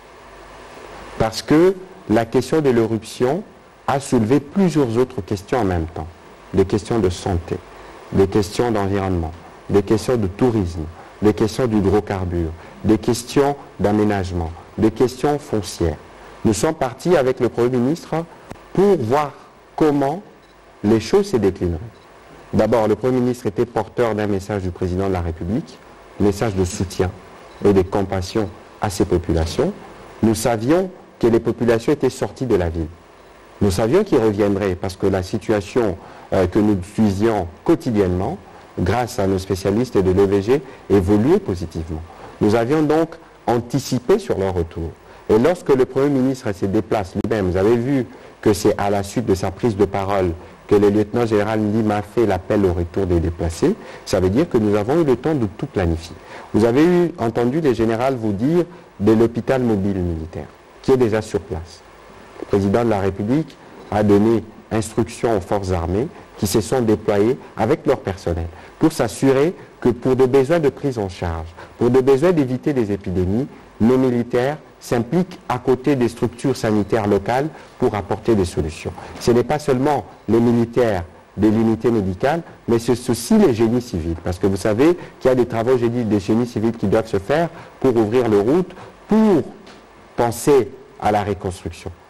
S2: parce que la question de l'éruption a soulevé plusieurs autres questions en même temps. Des questions de santé, des questions d'environnement, des questions de tourisme, des questions d'hydrocarbures, des questions d'aménagement, des questions foncières. Nous sommes partis avec le Premier ministre pour voir comment les choses se déclineraient. D'abord, le Premier ministre était porteur d'un message du Président de la République, message de soutien et de compassion à ces populations. Nous savions que les populations étaient sorties de la ville. Nous savions qu'ils reviendraient parce que la situation que nous suivions quotidiennement, grâce à nos spécialistes de l'EVG, évoluait positivement. Nous avions donc anticipé sur leur retour. Et lorsque le Premier ministre se déplace lui-même, vous avez vu que c'est à la suite de sa prise de parole que le lieutenant général Lim a fait l'appel au retour des déplacés, ça veut dire que nous avons eu le temps de tout planifier. Vous avez entendu les généraux vous dire de l'hôpital mobile militaire, qui est déjà sur place. Le président de la République a donné instruction aux forces armées qui se sont déployées avec leur personnel pour s'assurer que pour des besoins de prise en charge, pour des besoins d'éviter des épidémies, nos militaires s'impliquent à côté des structures sanitaires locales pour apporter des solutions. Ce n'est pas seulement les militaires de l'unité médicale, mais c'est aussi les génies civils. Parce que vous savez qu'il y a des travaux des génies civils qui doivent se faire pour ouvrir les routes, pour penser à la reconstruction.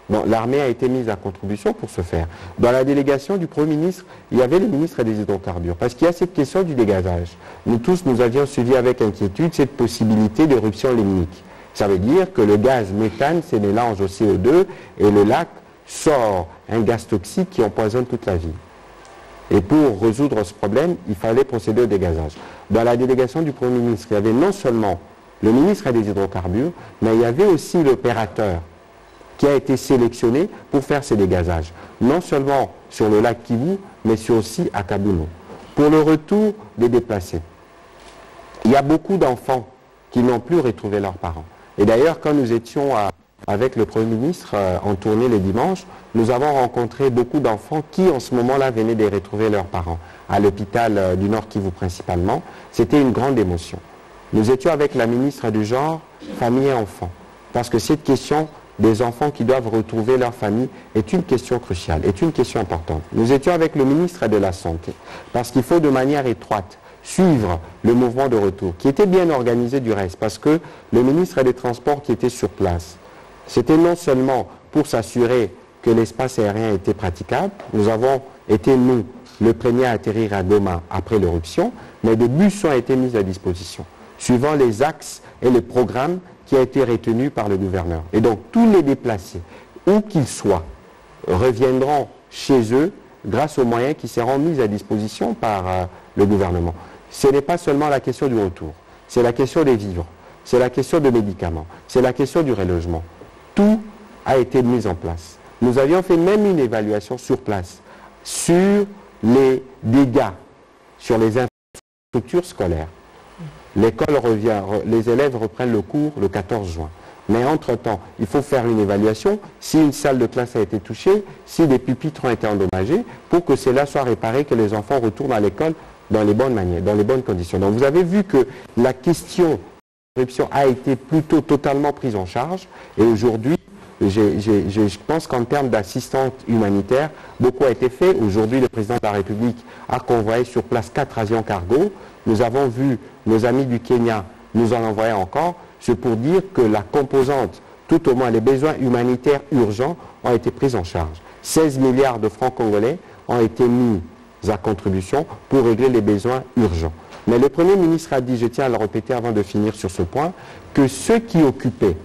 S2: Bon, l'armée a été mise à contribution pour ce faire. Dans la délégation du Premier ministre, il y avait le ministre des hydrocarbures. Parce qu'il y a cette question du dégazage. Nous tous, nous avions suivi avec inquiétude cette possibilité d'éruption limnique. Ça veut dire que le gaz méthane se mélange au CO2 et le lac sort un gaz toxique qui empoisonne toute la ville. Et pour résoudre ce problème, il fallait procéder au dégazage. Dans la délégation du Premier ministre, il y avait non seulement le ministre des hydrocarbures, mais il y avait aussi l'opérateur qui a été sélectionné pour faire ces dégazages. Non seulement sur le lac Kivu, mais aussi à Kabuno. Pour le retour des déplacés, il y a beaucoup d'enfants qui n'ont plus retrouvé leurs parents. Et d'ailleurs, quand nous étions avec le Premier ministre en tournée le dimanche, nous avons rencontré beaucoup d'enfants qui, en ce moment-là, venaient de retrouver leurs parents, à l'hôpital du Nord Kivu principalement. C'était une grande émotion. Nous étions avec la ministre du Genre, Famille et Enfants, parce que cette question des enfants qui doivent retrouver leur famille est une question cruciale, est une question importante. Nous étions avec le ministre de la Santé, parce qu'il faut de manière étroite suivre le mouvement de retour, qui était bien organisé du reste, parce que le ministre des Transports qui était sur place, c'était non seulement pour s'assurer que l'espace aérien était praticable, nous avons été, nous, le premier à atterrir à Goma après l'éruption, mais des bus ont été mis à disposition, suivant les axes et les programmes qui a été retenu par le gouverneur. Et donc tous les déplacés, où qu'ils soient, reviendront chez eux grâce aux moyens qui seront mis à disposition par le gouvernement. Ce n'est pas seulement la question du retour, c'est la question des vivres, c'est la question des médicaments, c'est la question du relogement. Tout a été mis en place. Nous avions fait même une évaluation sur place sur les dégâts sur les infrastructures scolaires. L'école revient, les élèves reprennent le cours le 14 juin. Mais entre-temps, il faut faire une évaluation si une salle de classe a été touchée, si des pupitres ont été endommagés, pour que cela soit réparé, que les enfants retournent à l'école dans les bonnes manières, dans les bonnes conditions. Donc vous avez vu que la question de l'éruption a été plutôt totalement prise en charge. Et aujourd'hui, je pense qu'en termes d'assistance humanitaire, beaucoup a été fait. Aujourd'hui, le président de la République a convoyé sur place 4 avions cargo. Nous avons vu nos amis du Kenya nous en envoyer encore. C'est pour dire que la composante, tout au moins les besoins humanitaires urgents, ont été pris en charge. 16 milliards de francs congolais ont été mis à contribution pour régler les besoins urgents. Mais le Premier ministre a dit, je tiens à le répéter avant de finir sur ce point, que ceux qui occupaient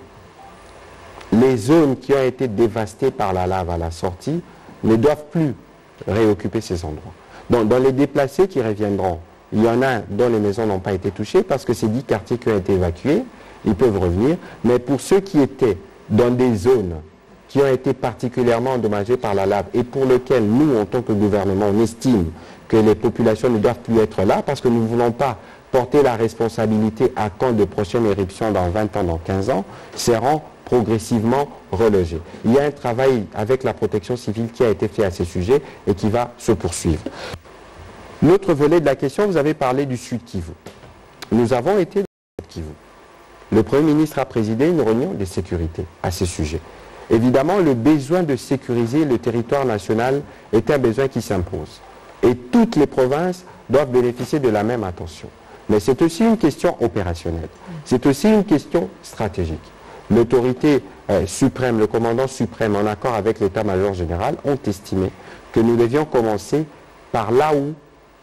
S2: les zones qui ont été dévastées par la lave à la sortie ne doivent plus réoccuper ces endroits. Donc, dans les déplacés qui reviendront, il y en a dont les maisons n'ont pas été touchées parce que c'est 10 quartiers qui ont été évacués, ils peuvent revenir. Mais pour ceux qui étaient dans des zones qui ont été particulièrement endommagées par la lave et pour lesquelles nous, en tant que gouvernement, on estime que les populations ne doivent plus être là parce que nous ne voulons pas porter la responsabilité à quand de prochaines éruptions dans 20 ans, dans 15 ans, seront progressivement relogés. Il y a un travail avec la protection civile qui a été fait à ces sujets et qui va se poursuivre. L'autre volet de la question, vous avez parlé du Sud Kivu. Nous avons été dans le Sud Kivu. Le Premier ministre a présidé une réunion de sécurité à ces sujets. Évidemment, le besoin de sécuriser le territoire national est un besoin qui s'impose. Et toutes les provinces doivent bénéficier de la même attention. Mais c'est aussi une question opérationnelle. C'est aussi une question stratégique. L'autorité suprême, le commandant suprême, en accord avec l'état-major général, ont estimé que nous devions commencer par là où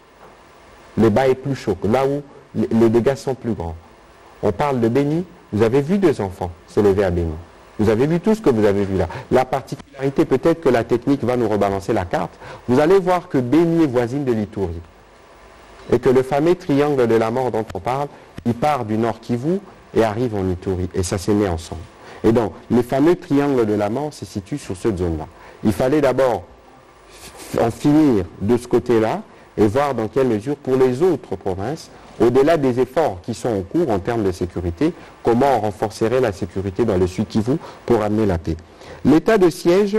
S2: le bas est plus chaud, là où les dégâts sont plus grands. On parle de Béni, vous avez vu 2 enfants s'élever à Béni. Vous avez vu tout ce que vous avez vu là. La particularité, peut-être que la technique va nous rebalancer la carte, vous allez voir que Béni est voisine de l'Ituri. Et que le fameux triangle de la mort dont on parle, il part du Nord Kivu et arrive en Ituri. Et ça s'est mis ensemble. Et donc, le fameux triangle de la mort se situe sur cette zone-là. Il fallait d'abord en finir de ce côté-là et voir dans quelle mesure, pour les autres provinces, au-delà des efforts qui sont en cours en termes de sécurité, comment on renforcerait la sécurité dans le Sud Kivu pour amener la paix. L'état de siège,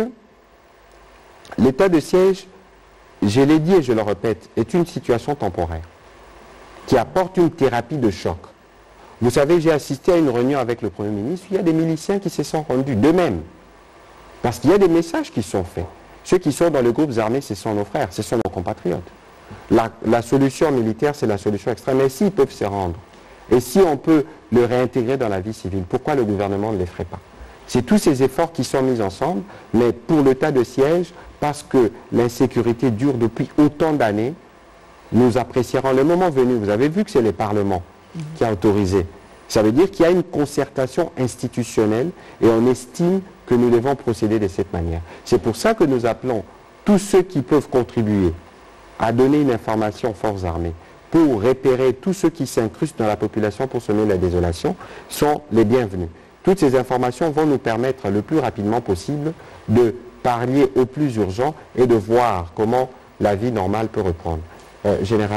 S2: je l'ai dit et je le répète, est une situation temporaire qui apporte une thérapie de choc. Vous savez, j'ai assisté à une réunion avec le Premier ministre, il y a des miliciens qui se sont rendus d'eux-mêmes. Parce qu'il y a des messages qui sont faits. Ceux qui sont dans les groupes armés, ce sont nos frères, ce sont nos compatriotes. La solution militaire, c'est la solution extrême. Mais s'ils peuvent se rendre, et si on peut le réintégrer dans la vie civile, pourquoi le gouvernement ne les ferait pas? C'est tous ces efforts qui sont mis ensemble, mais pour le tas de siège, parce que l'insécurité dure depuis autant d'années, nous apprécierons le moment venu. Vous avez vu que c'est le Parlement qui a autorisé. Ça veut dire qu'il y a une concertation institutionnelle et on estime que nous devons procéder de cette manière. C'est pour ça que nous appelons tous ceux qui peuvent contribuer à donner une information aux forces armées pour repérer tous ceux qui s'incrustent dans la population pour semer la désolation sont les bienvenus. Toutes ces informations vont nous permettre le plus rapidement possible de parler au plus urgent et de voir comment la vie normale peut reprendre. Général ?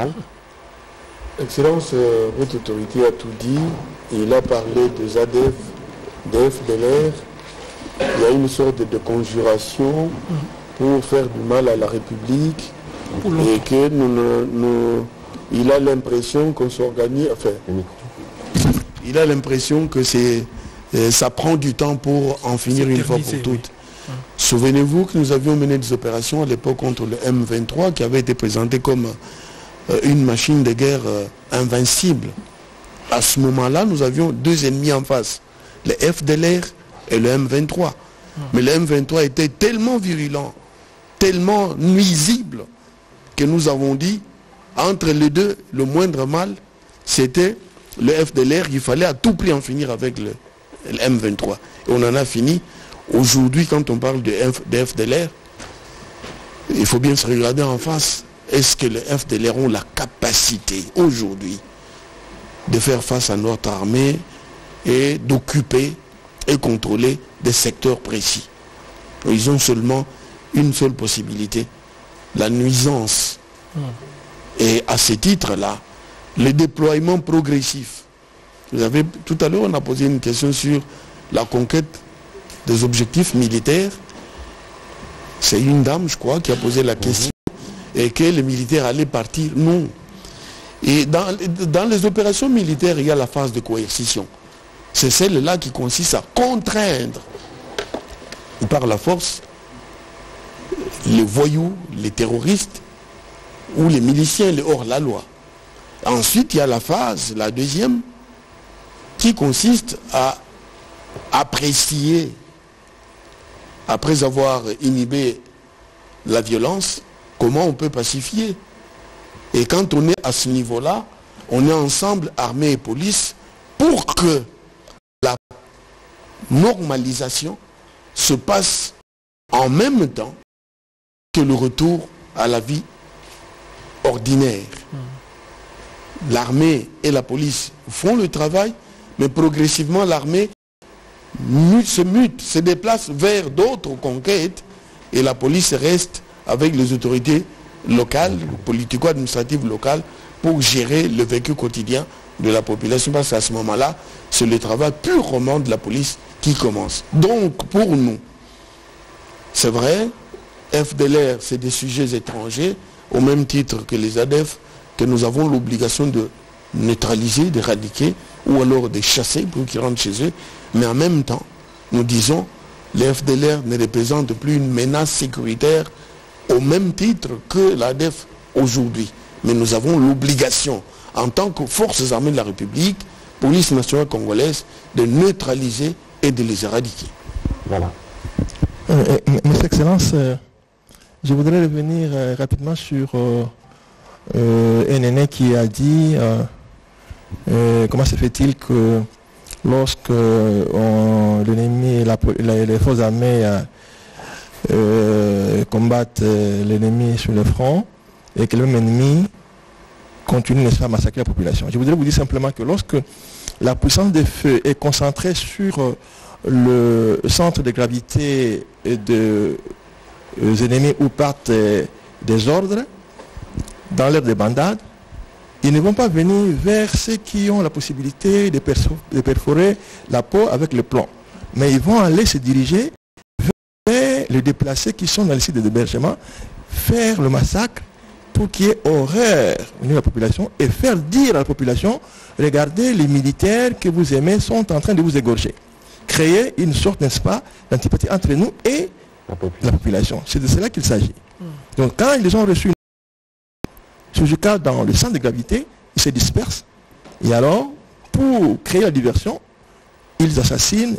S1: Excellence, votre autorité a tout dit. Il a parlé des ADF, des FDLR. Il y a une sorte de conjuration pour faire du mal à la République et que il a l'impression qu'on s'organise. Enfin, il a l'impression que ça prend du temps pour en finir une fois pour toutes. Souvenez-vous que nous avions mené des opérations à l'époque contre le M23 qui avait été présenté comme une machine de guerre invincible. À ce moment-là, nous avions deux ennemis en face, le FDLR et le M23. Mais le M23 était tellement virulent, tellement nuisible, que nous avons dit, entre les deux, le moindre mal, c'était le FDLR. Il fallait à tout prix en finir avec le M23. Et on en a fini. Aujourd'hui, quand on parle de FDLR, il faut bien se regarder en face. Est-ce que les FDLR ont la capacité aujourd'hui de faire face à notre armée et d'occuper et contrôler des secteurs précis? Ils ont seulement une seule possibilité, la nuisance. Et à ce titre-là, le déploiement progressif. Tout à l'heure, on a posé une question sur la conquête des objectifs militaires. C'est une dame, je crois, qui a posé la question. Et que les militaires allaient partir. Non. Et dans les opérations militaires, il y a la phase de coercition. C'est celle-là qui consiste à contraindre par la force les voyous, les terroristes ou les miliciens, les hors-la-loi. Ensuite, il y a la phase, la deuxième, qui consiste à apprécier, après avoir inhibé la violence, comment on peut pacifier. Et quand on est à ce niveau-là, on est ensemble, armée et police, pour que la normalisation se passe en même temps que le retour à la vie ordinaire. L'armée et la police font le travail, mais progressivement l'armée se déplace vers d'autres conquêtes et la police reste avec les autorités locales, politico-administratives locales, pour gérer le vécu quotidien de la population, parce qu'à ce moment-là, c'est le travail purement de la police qui commence. Donc, pour nous, c'est vrai, FDLR, c'est des sujets étrangers, au même titre que les ADF, que nous avons l'obligation de neutraliser, d'éradiquer, ou alors de chasser pour qu'ils rentrent chez eux. Mais en même temps, nous disons, les FDLR ne représentent plus une menace sécuritaire au même titre que l'ADF aujourd'hui. Mais nous avons l'obligation, en tant que forces armées de la République, police nationale congolaise, de neutraliser et de les éradiquer.
S2: Voilà.
S3: Monsieur Excellence, je voudrais revenir rapidement sur un aîné qui a dit comment se fait-il que lorsque l'ennemi, les forces armées combattent l'ennemi sur le front et que le même ennemi continue à massacrer la population. Je voudrais vous dire simplement que lorsque la puissance des feux est concentrée sur le centre de gravité des ennemis où partent des ordres, dans l'ère des bandades, ils ne vont pas venir vers ceux qui ont la possibilité de perforer la peau avec le plomb. Mais ils vont aller se diriger vers les déplacés qui sont dans les sites d'hébergement, faire le massacre pour qu'il y ait horreur au niveau de la population et faire dire à la population, regardez, les militaires que vous aimez sont en train de vous égorger. Créer une sorte, n'est-ce pas, d'antipathie entre nous et la population. C'est de cela qu'il s'agit. Donc quand ils ont reçu ce cas dans le centre de gravité, ils se dispersent. Et alors, pour créer la diversion, ils assassinent, ils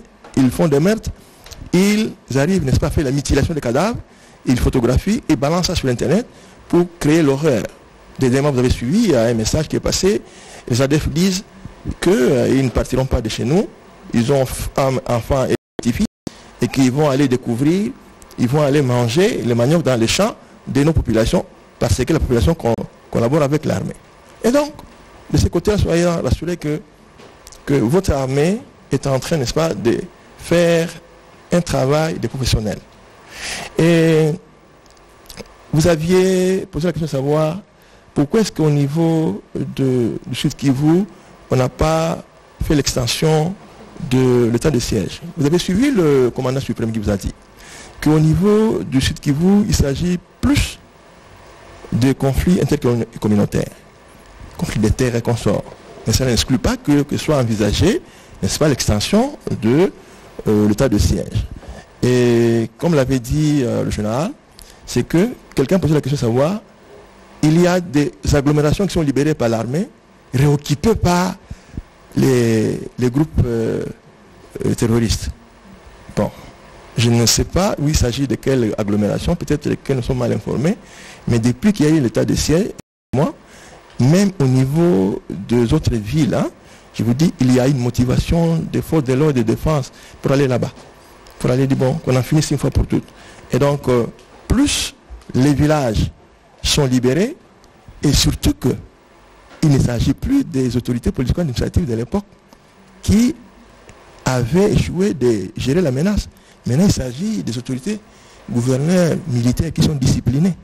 S3: ils font des meurtres, ils arrivent, n'est-ce pas, à faire la mutilation des cadavres, ils photographient et balancent ça sur Internet pour créer l'horreur. Dernièrement, vous avez suivi, il y a un message qui est passé, les ADF disent qu'ils ne partiront pas de chez nous, ils ont enfants et petits-fils, et qu'ils vont aller découvrir, ils vont aller manger les maniocs dans les champs de nos populations, parce que la population collabore avec l'armée. Et donc, de ce côté-là, soyez rassurés que votre armée est en train, n'est-ce pas, de faire un travail de professionnel. Et vous aviez posé la question de savoir pourquoi est-ce qu'au niveau du Sud Kivu, on n'a pas fait l'extension de l'état de siège. Vous avez suivi le commandant suprême qui vous a dit qu'au niveau du Sud Kivu, il s'agit plus de conflits intercommunautaires, conflits de terres et consorts. Mais ça n'exclut pas que soit envisagé, n'est-ce pas, l'extension de l'état de siège. Et comme l'avait dit le général, c'est que quelqu'un posait la question de savoir, il y a des agglomérations qui sont libérées par l'armée, réoccupées par les groupes terroristes. Bon, je ne sais pas où il s'agit de quelle agglomération, peut-être que nous sommes mal informés, mais depuis qu'il y a eu l'état de siège, moi, même au niveau des autres villes, hein, je vous dis, il y a une motivation des forces de l'ordre et de défense pour aller là-bas. Pour aller dire, bon, qu'on en finisse une fois pour toutes. Et donc, plus les villages sont libérés, et surtout qu'il ne s'agit plus des autorités politico-administratives de l'époque qui avaient échoué de gérer la menace. Maintenant, il s'agit des autorités gouverneurs militaires qui sont disciplinés.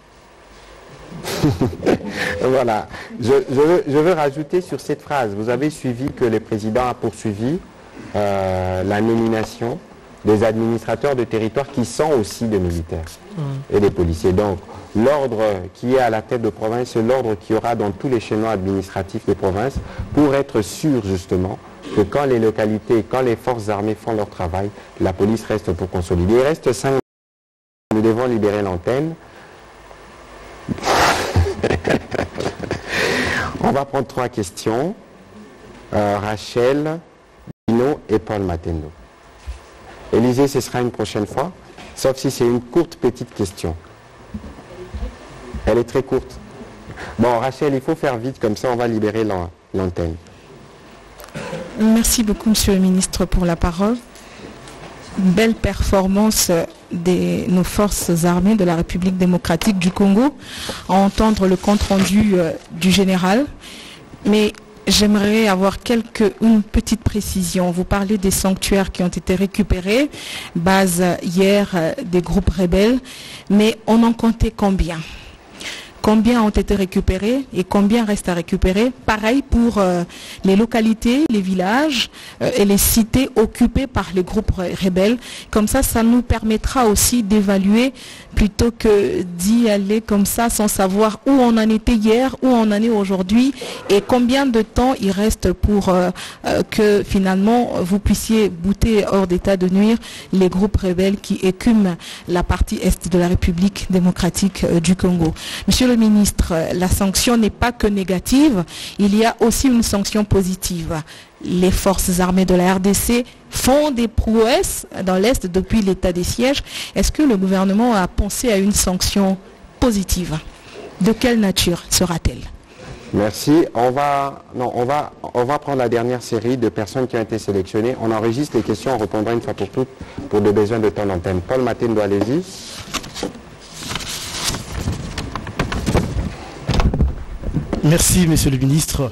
S2: Voilà. Je veux rajouter sur cette phrase. Vous avez suivi que le président a poursuivi la nomination des administrateurs de territoire qui sont aussi des militaires et des policiers. Donc, l'ordre qui est à la tête de province, c'est l'ordre qu'il y aura dans tous les chaînons administratifs des provinces pour être sûr, justement, que quand les localités, quand les forces armées font leur travail, la police reste pour consolider. Il reste 5 minutes. Nous devons libérer l'antenne. On va prendre 3 questions. Rachel, Dino et Paul Matendo. Élisée, ce sera une prochaine fois, sauf si c'est une courte petite question. Elle est très courte. Bon, Rachel, il faut faire vite, comme ça on va libérer l'antenne.
S6: Merci beaucoup, Monsieur le Ministre, pour la parole. Belle performance de nos forces armées de la République démocratique du Congo, à entendre le compte-rendu du général. Mais j'aimerais avoir une petite précision. Vous parlez des sanctuaires qui ont été récupérés, base hier des groupes rebelles, mais on en comptait combien ? Combien ont été récupérés et combien reste à récupérer? Pareil pour les localités, les villages et les cités occupées par les groupes rebelles. Comme ça, ça nous permettra aussi d'évaluer plutôt que d'y aller comme ça sans savoir où on en était hier, où on en est aujourd'hui et combien de temps il reste pour que finalement vous puissiez bouter hors d'état de nuire les groupes rebelles qui écument la partie est de la République démocratique du Congo. Monsieur le ministre, la sanction n'est pas que négative, il y a aussi une sanction positive. Les forces armées de la RDC font des prouesses dans l'Est depuis l'état des sièges. Est-ce que le gouvernement a pensé à une sanction positive? De quelle nature sera-t-elle?
S2: Merci. On va prendre la dernière série de personnes qui ont été sélectionnées. On enregistre les questions, on répondra une fois pour toutes pour des besoins de temps d'antenne. Paul Matendo, allez-y.
S9: Merci, Monsieur le ministre.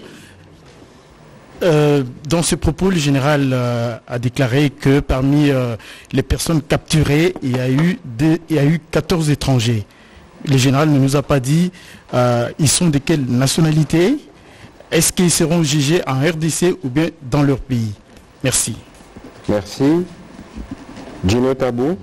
S9: Dans ce propos, le général a déclaré que parmi les personnes capturées, il y a eu 14 étrangers. Le général ne nous a pas dit ils sont de quelle nationalité, est-ce qu'ils seront jugés en RDC ou bien dans leur pays. Merci.
S2: Merci. Gino Tabou.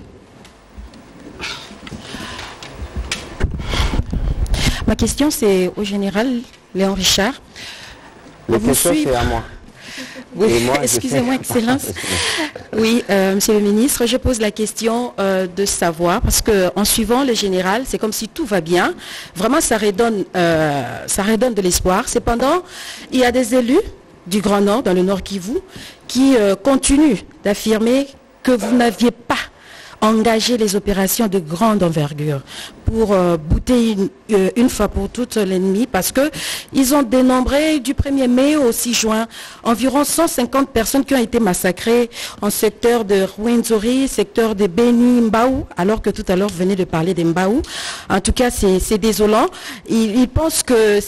S10: Ma question, c'est au général Léon Richard.
S2: La question, c'est à moi.
S10: Oui, excusez-moi, Excellence. Oui, Monsieur le ministre, je pose la question de savoir, parce qu'en suivant le général, c'est comme si tout va bien. Vraiment, ça redonne de l'espoir. Cependant, il y a des élus du Grand Nord, dans le Nord Kivu, qui continue d'affirmer que vous n'aviez pas engagé les opérations de grande envergure pour bouter une fois pour toutes l'ennemi, parce qu'ils ont dénombré du 1er mai au 6 juin environ 150 personnes qui ont été massacrées en secteur de Rwenzori, secteur de Beni, Mbaou, alors que tout à l'heure vous venez de parler de Mbaou. En tout cas, c'est désolant. Ils pensent que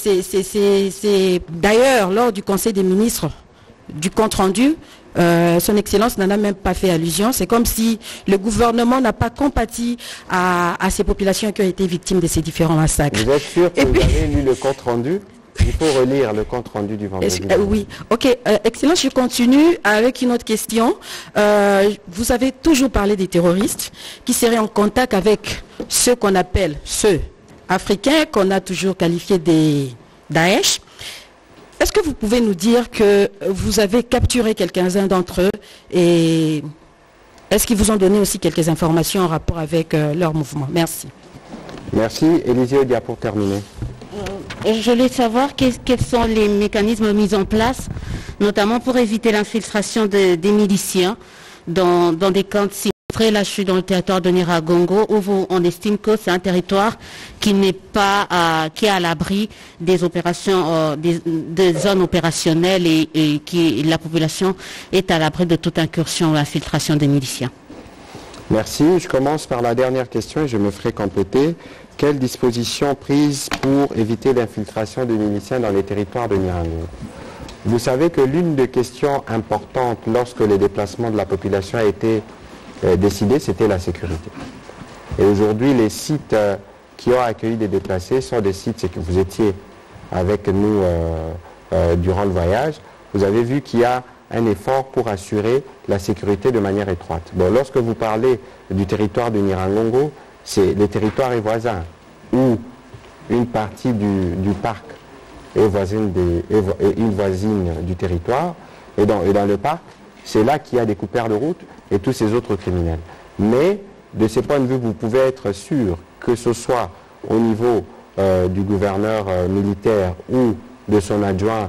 S10: c'est d'ailleurs lors du Conseil des ministres du compte rendu, son Excellence n'en a même pas fait allusion. C'est comme si le gouvernement n'a pas compati à ces populations qui ont été victimes de ces différents massacres.
S2: Vous êtes sûr que vous avez lu le compte rendu? Il faut relire le compte rendu du vendredi.
S10: Oui. Ok. Excellence, je continue avec une autre question. Vous avez toujours parlé des terroristes qui seraient en contact avec ceux qu'on appelle ceux africains, qu'on a toujours qualifiés des Daesh. Est-ce que vous pouvez nous dire que vous avez capturé quelques-uns d'entre eux et est-ce qu'ils vous ont donné aussi quelques informations en rapport avec leur mouvement? Merci.
S2: Merci. Élisée Odia pour terminer.
S11: Je voulais savoir quels sont les mécanismes mis en place, notamment pour éviter l'infiltration des miliciens dans des camps de Simontré. Là, je suis dans le territoire de Nyiragongo, où on estime que c'est un territoire qui n'est pas, qui est à l'abri des opérations, des zones opérationnelles et qui la population est à l'abri de toute incursion ou infiltration des miliciens.
S2: Merci. Je commence par la dernière question et je me ferai compléter. Quelles dispositions prises pour éviter l'infiltration des miliciens dans les territoires de Nyiragongo? Vous savez que l'une des questions importantes lorsque le déplacement de la population a été décidé, c'était la sécurité. Et aujourd'hui, les sites qui ont accueilli des déplacés sont des sites, c'est que vous étiez avec nous durant le voyage, vous avez vu qu'il y a un effort pour assurer la sécurité de manière étroite. Bon, lorsque vous parlez du territoire de Nyiragongo, c'est les territoires voisins, où une partie du parc est voisine du territoire, et dans le parc, c'est là qu'il y a des coupeurs de route et tous ces autres criminels. Mais, de ce point de vue, vous pouvez être sûr que ce soit au niveau du gouverneur militaire ou de son adjoint,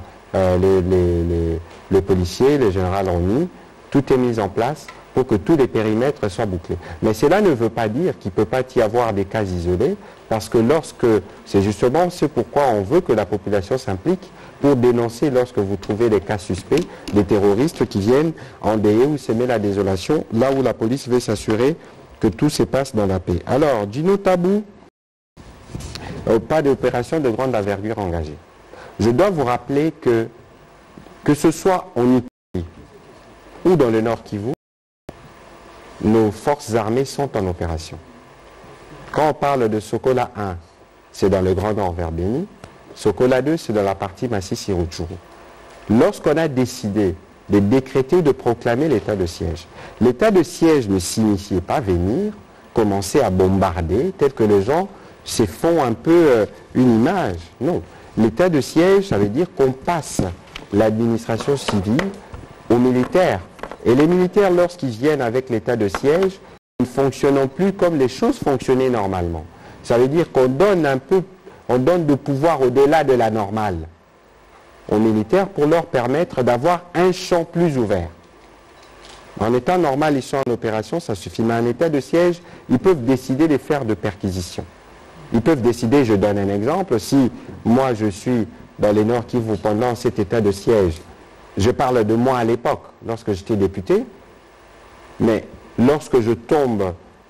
S2: le policier, le général Rony, tout est mis en place pour que tous les périmètres soient bouclés. Mais cela ne veut pas dire qu'il ne peut pas y avoir des cas isolés, parce que c'est justement ce pourquoi on veut que la population s'implique, pour dénoncer lorsque vous trouvez des cas suspects, des terroristes qui viennent endayer ou semer la désolation, là où la police veut s'assurer que tout se passe dans la paix. Alors, Dino Tabou, pas d'opération de grande envergure engagée. Je dois vous rappeler que ce soit en Italie ou dans le Nord Kivu, nos forces armées sont en opération. Quand on parle de Sokola 1, c'est dans le Grand Nord vers Béni. Sokola 2, c'est dans la partie Masisi Rutshuru. Lorsqu'on a décidé de décréter ou de proclamer l'état de siège ne signifiait pas venir, commencer à bombarder, tel que les gens se font un peu une image. Non. L'état de siège, ça veut dire qu'on passe l'administration civile aux militaires. Et les militaires, lorsqu'ils viennent avec l'état de siège, ils ne fonctionnent plus comme les choses fonctionnaient normalement. Ça veut dire qu'on donne de pouvoir au-delà de la normale aux militaires pour leur permettre d'avoir un champ plus ouvert. En état normal, ils sont en opération, ça suffit. Mais en état de siège, ils peuvent décider de faire de perquisitions. Ils peuvent décider, je donne un exemple, si moi je suis dans les Nord Kivu pendant cet état de siège, je parle de moi à l'époque, lorsque j'étais député, mais lorsque je tombe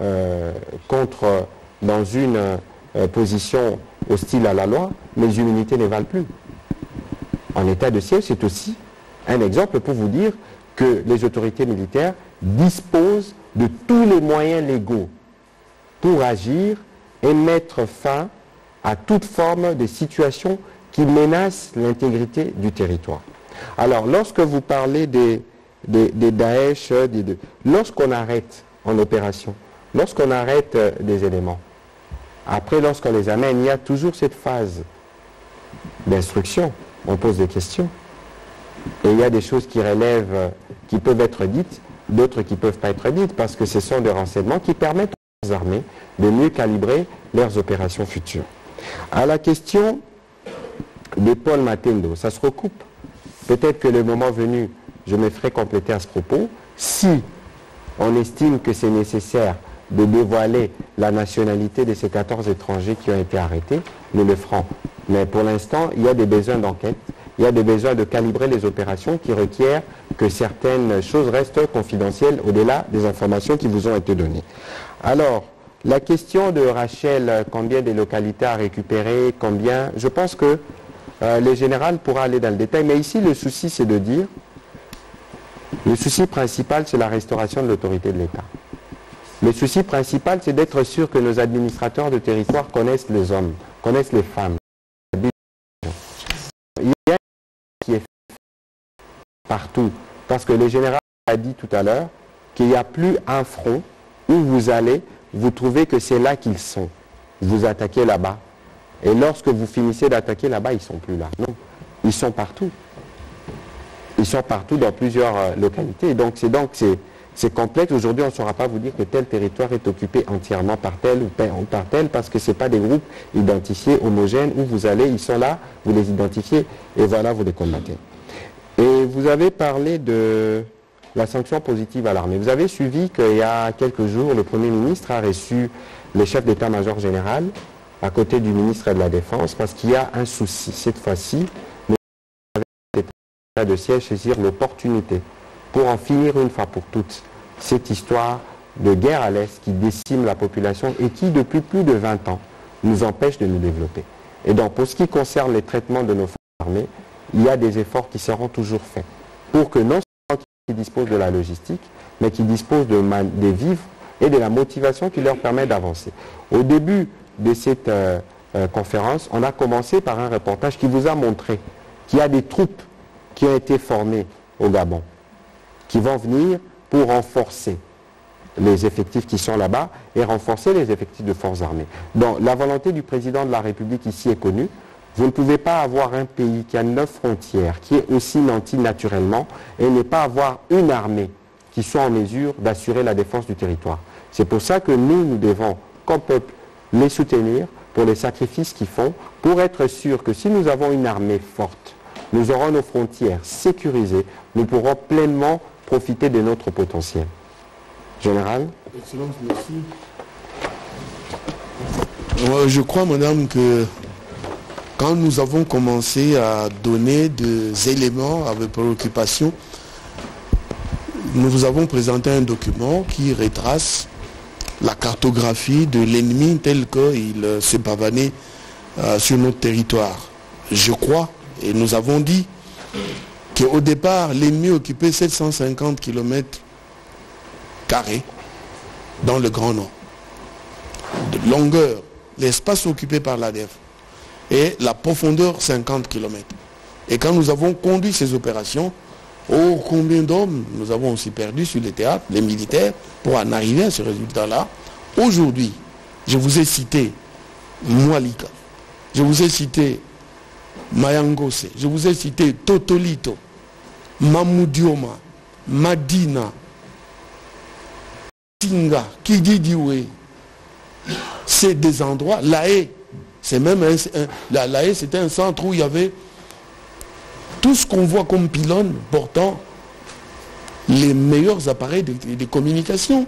S2: dans une position hostile à la loi, mes immunités ne valent plus. En état de siège, c'est aussi un exemple pour vous dire que les autorités militaires disposent de tous les moyens légaux pour agir et mettre fin à toute forme de situation qui menace l'intégrité du territoire. Alors, lorsque vous parlez des Daesh, lorsqu'on arrête en opération, lorsqu'on arrête des éléments, après, lorsqu'on les amène, il y a toujours cette phase d'instruction. On pose des questions. Et il y a des choses qui relèvent, qui peuvent être dites, d'autres qui ne peuvent pas être dites, parce que ce sont des renseignements qui permettent aux armées de mieux calibrer leurs opérations futures. À la question de Paul Matendo, ça se recoupe. Peut-être que le moment venu, je me ferai compléter à ce propos, si on estime que c'est nécessaire de dévoiler la nationalité de ces 14 étrangers qui ont été arrêtés, nous le ferons. Mais pour l'instant, il y a des besoins d'enquête, il y a des besoins de calibrer les opérations qui requièrent que certaines choses restent confidentielles au-delà des informations qui vous ont été données. Alors, la question de Rachel, combien de localités à récupérer, combien, je pense que le général pourra aller dans le détail, mais ici le souci c'est de dire, le souci principal c'est la restauration de l'autorité de l'État. Le souci principal c'est d'être sûr que nos administrateurs de territoire connaissent les hommes, connaissent les femmes. Il y a qui est fait partout, parce que le général a dit tout à l'heure qu'il n'y a plus un front où vous allez, vous trouvez que c'est là qu'ils sont. Vous attaquez là-bas. Et lorsque vous finissez d'attaquer là-bas, ils ne sont plus là. Non, ils sont partout. Ils sont partout dans plusieurs localités. Et donc c'est complexe. Aujourd'hui, on ne saura pas vous dire que tel territoire est occupé entièrement par tel ou par tel, parce que ce n'est pas des groupes identifiés, homogènes, où vous allez, ils sont là, vous les identifiez, et voilà, vous les combattez. Et vous avez parlé de la sanction positive à l'armée. Vous avez suivi qu'il y a quelques jours, le Premier ministre a reçu le chef d'état-major général à côté du ministre de la Défense, parce qu'il y a un souci. Cette fois-ci, l'état de siège saisir l'opportunité pour en finir une fois pour toutes cette histoire de guerre à l'Est qui décime la population et qui, depuis plus de 20 ans, nous empêche de nous développer. Et donc, pour ce qui concerne les traitements de nos forces armées, il y a des efforts qui seront toujours faits pour que non seulement qu'ils disposent de la logistique, mais qu'ils disposent des vivres et de la motivation qui leur permet d'avancer. Au début de cette conférence, on a commencé par un reportage qui vous a montré qu'il y a des troupes qui ont été formées au Gabon, qui vont venir pour renforcer les effectifs qui sont là-bas et renforcer les effectifs de forces armées. Donc la volonté du président de la République ici est connue. Vous ne pouvez pas avoir un pays qui a 9 frontières, qui est aussi nanti naturellement, et ne pas avoir une armée qui soit en mesure d'assurer la défense du territoire. C'est pour ça que nous devons, comme peuple, les soutenir pour les sacrifices qu'ils font, pour être sûr que si nous avons une armée forte, nous aurons nos frontières sécurisées, nous pourrons pleinement profiter de notre potentiel. Général ?
S1: Excellence, merci. Je crois, madame, que quand nous avons commencé à donner des éléments avec préoccupation, nous vous avons présenté un document qui retrace la cartographie de l'ennemi tel qu'il s'est pavané sur notre territoire. Je crois, et nous avons dit qu'au départ, l'ennemi occupait 750 km² dans le Grand Nord. De longueur, l'espace occupé par l'ADF et la profondeur 50 km. Et quand nous avons conduit ces opérations, oh, combien d'hommes nous avons aussi perdu sur les théâtres, les militaires, pour en arriver à ce résultat-là. Aujourd'hui, je vous ai cité Mwalika, je vous ai cité Mayangose, je vous ai cité Totolito, Mamoudioma, Madina, Tinga, Kididiwe. C'est des endroits, La Haye, c'est même La Haye, c'était un centre où il y avait tout ce qu'on voit comme pylône portant les meilleurs appareils de communication.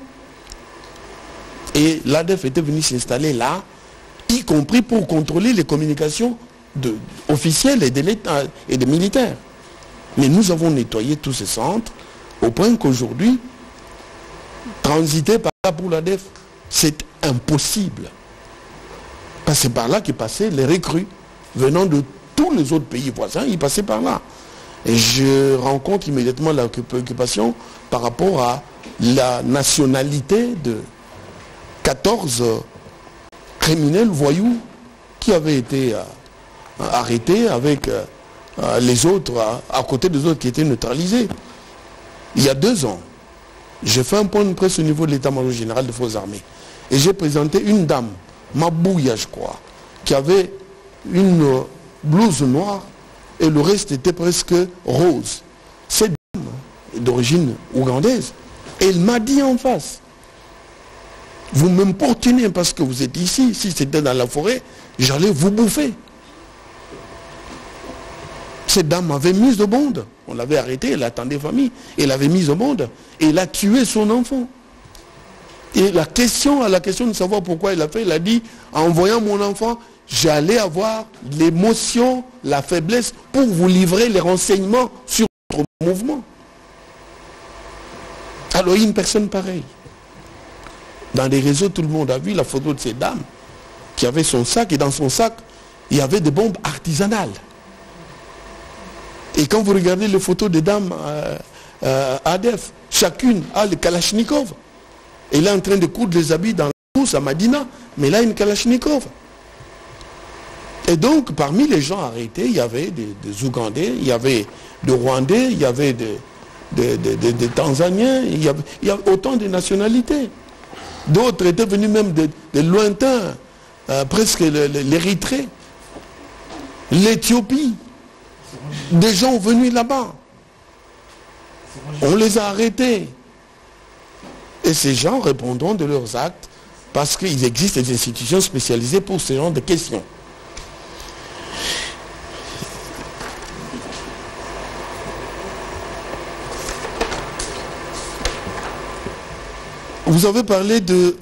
S1: Et l'ADF était venu s'installer là, y compris pour contrôler les communications officielles et des militaires. Mais nous avons nettoyé tous ces centres au point qu'aujourd'hui, transiter par là pour l'ADF, c'est impossible. Parce que c'est par là qu'ils passaient les recrues venant de tous les autres pays voisins, ils passaient par là. Et je rencontre immédiatement la préoccupation par rapport à la nationalité de 14 criminels voyous qui avaient été arrêtés avec les autres, à côté des autres qui étaient neutralisés. Il y a 2 ans, j'ai fait un point de presse au niveau de l'état-major général des forces armées. Et j'ai présenté une dame, Mabouya je crois, qui avait une blouse noire et le reste était presque rose. Cette dame est d'origine ougandaise. Et elle m'a dit en face, vous m'importunez parce que vous êtes ici, si c'était dans la forêt, j'allais vous bouffer. Cette dame avait mise au monde. On l'avait arrêtée, elle attendait famille. Elle l'avait mise au monde. Et elle a tué son enfant. Et la question de savoir pourquoi elle a fait, elle a dit, en voyant mon enfant, j'allais avoir l'émotion, la faiblesse pour vous livrer les renseignements sur votre mouvement. Alors il y a une personne pareille. Dans les réseaux, tout le monde a vu la photo de cette dame qui avait son sac, et dans son sac, il y avait des bombes artisanales. Et quand vous regardez les photos des dames ADF, chacune a le Kalachnikov. Elle est en train de coudre les habits dans la course à Madina, mais là, une Kalachnikov. Et donc, parmi les gens arrêtés, il y avait des Ougandais, il y avait des Rwandais, il y avait des Tanzaniens, il y avait autant de nationalités. D'autres étaient venus même de lointains, presque l'Érythrée, l'Éthiopie. Des gens venus là-bas. On les a arrêtés. Et ces gens répondront de leurs actes parce qu'il existe des institutions spécialisées pour ce genre de questions. Vous avez parlé des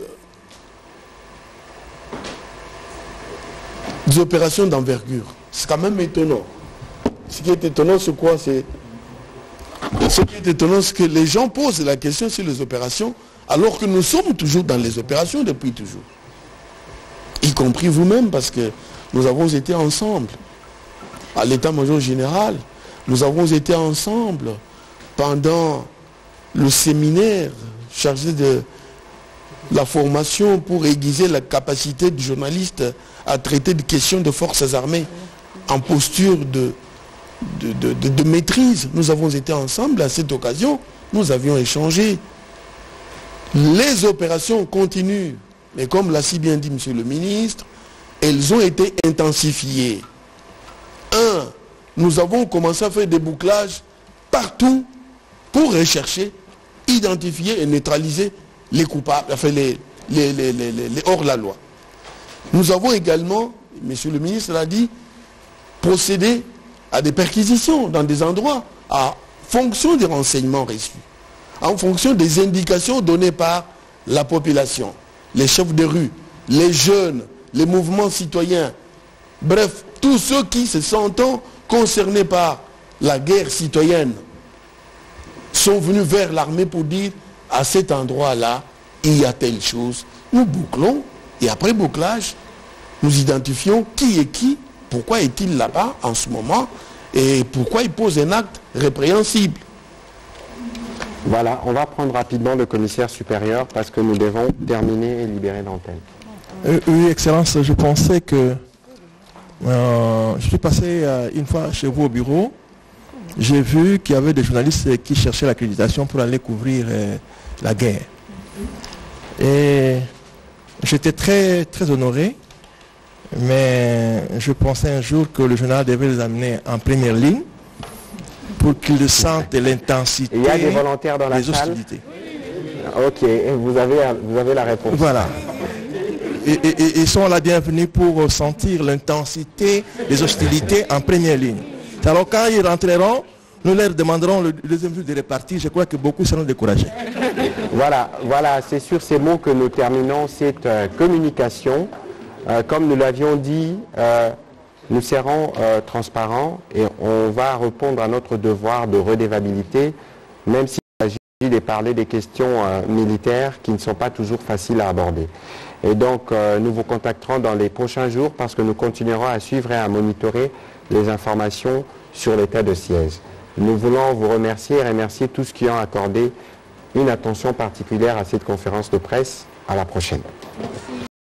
S1: opérations d'envergure. C'est quand même étonnant. Ce qui est étonnant, c'est quoi? Ce qui est étonnant, c'est que les gens posent la question sur les opérations, alors que nous sommes toujours dans les opérations depuis toujours. Y compris vous-même, parce que nous avons été ensemble à l'état-major général. Nous avons été ensemble pendant le séminaire chargé de la formation pour aiguiser la capacité du journaliste à traiter des questions de forces armées en posture de maîtrise. Nous avons été ensemble à cette occasion, nous avions échangé. Les opérations continuent, mais comme l'a si bien dit M. le ministre, elles ont été intensifiées. Nous avons commencé à faire des bouclages partout pour rechercher, identifier et neutraliser les coupables, enfin les hors-la-loi. Nous avons également, M. le ministre l'a dit, procédé à des perquisitions dans des endroits en fonction des renseignements reçus, en fonction des indications données par la population, les chefs de rue, les jeunes, les mouvements citoyens, bref, tous ceux qui se sentent concernés par la guerre citoyenne sont venus vers l'armée pour dire à cet endroit-là, il y a telle chose. Nous bouclons et après bouclage, nous identifions qui est qui, pourquoi est-il là-bas en ce moment et pourquoi il pose un acte répréhensible.
S2: Voilà, on va prendre rapidement le commissaire supérieur parce que nous devons terminer et libérer l'antenne.
S3: Oui, Excellence, je pensais que je suis passé une fois chez vous au bureau. J'ai vu qu'il y avait des journalistes qui cherchaient l'accréditation pour aller couvrir la guerre. Et j'étais très, très honoré, mais je pensais un jour que le journal devait les amener en première ligne pour qu'ils sentent l'intensité.
S2: Il y a des volontaires dans la salle.
S3: Hostilités.
S2: Ok, vous avez la réponse.
S3: Voilà. Et ils sont la bienvenue pour sentir l'intensité des hostilités en première ligne. Alors quand ils rentreront, nous leur demanderons le deuxième jour de répartir. Je crois que beaucoup seront découragés.
S2: Voilà, c'est sur ces mots que nous terminons cette communication. Comme nous l'avions dit, nous serons transparents et on va répondre à notre devoir de redevabilité, même s'il s'agit de parler des questions militaires qui ne sont pas toujours faciles à aborder. Et donc, nous vous contacterons dans les prochains jours parce que nous continuerons à suivre et à monitorer les informations sur l'état de siège. Nous voulons vous remercier et remercier tous qui ont accordé une attention particulière à cette conférence de presse. À la prochaine.
S11: Merci.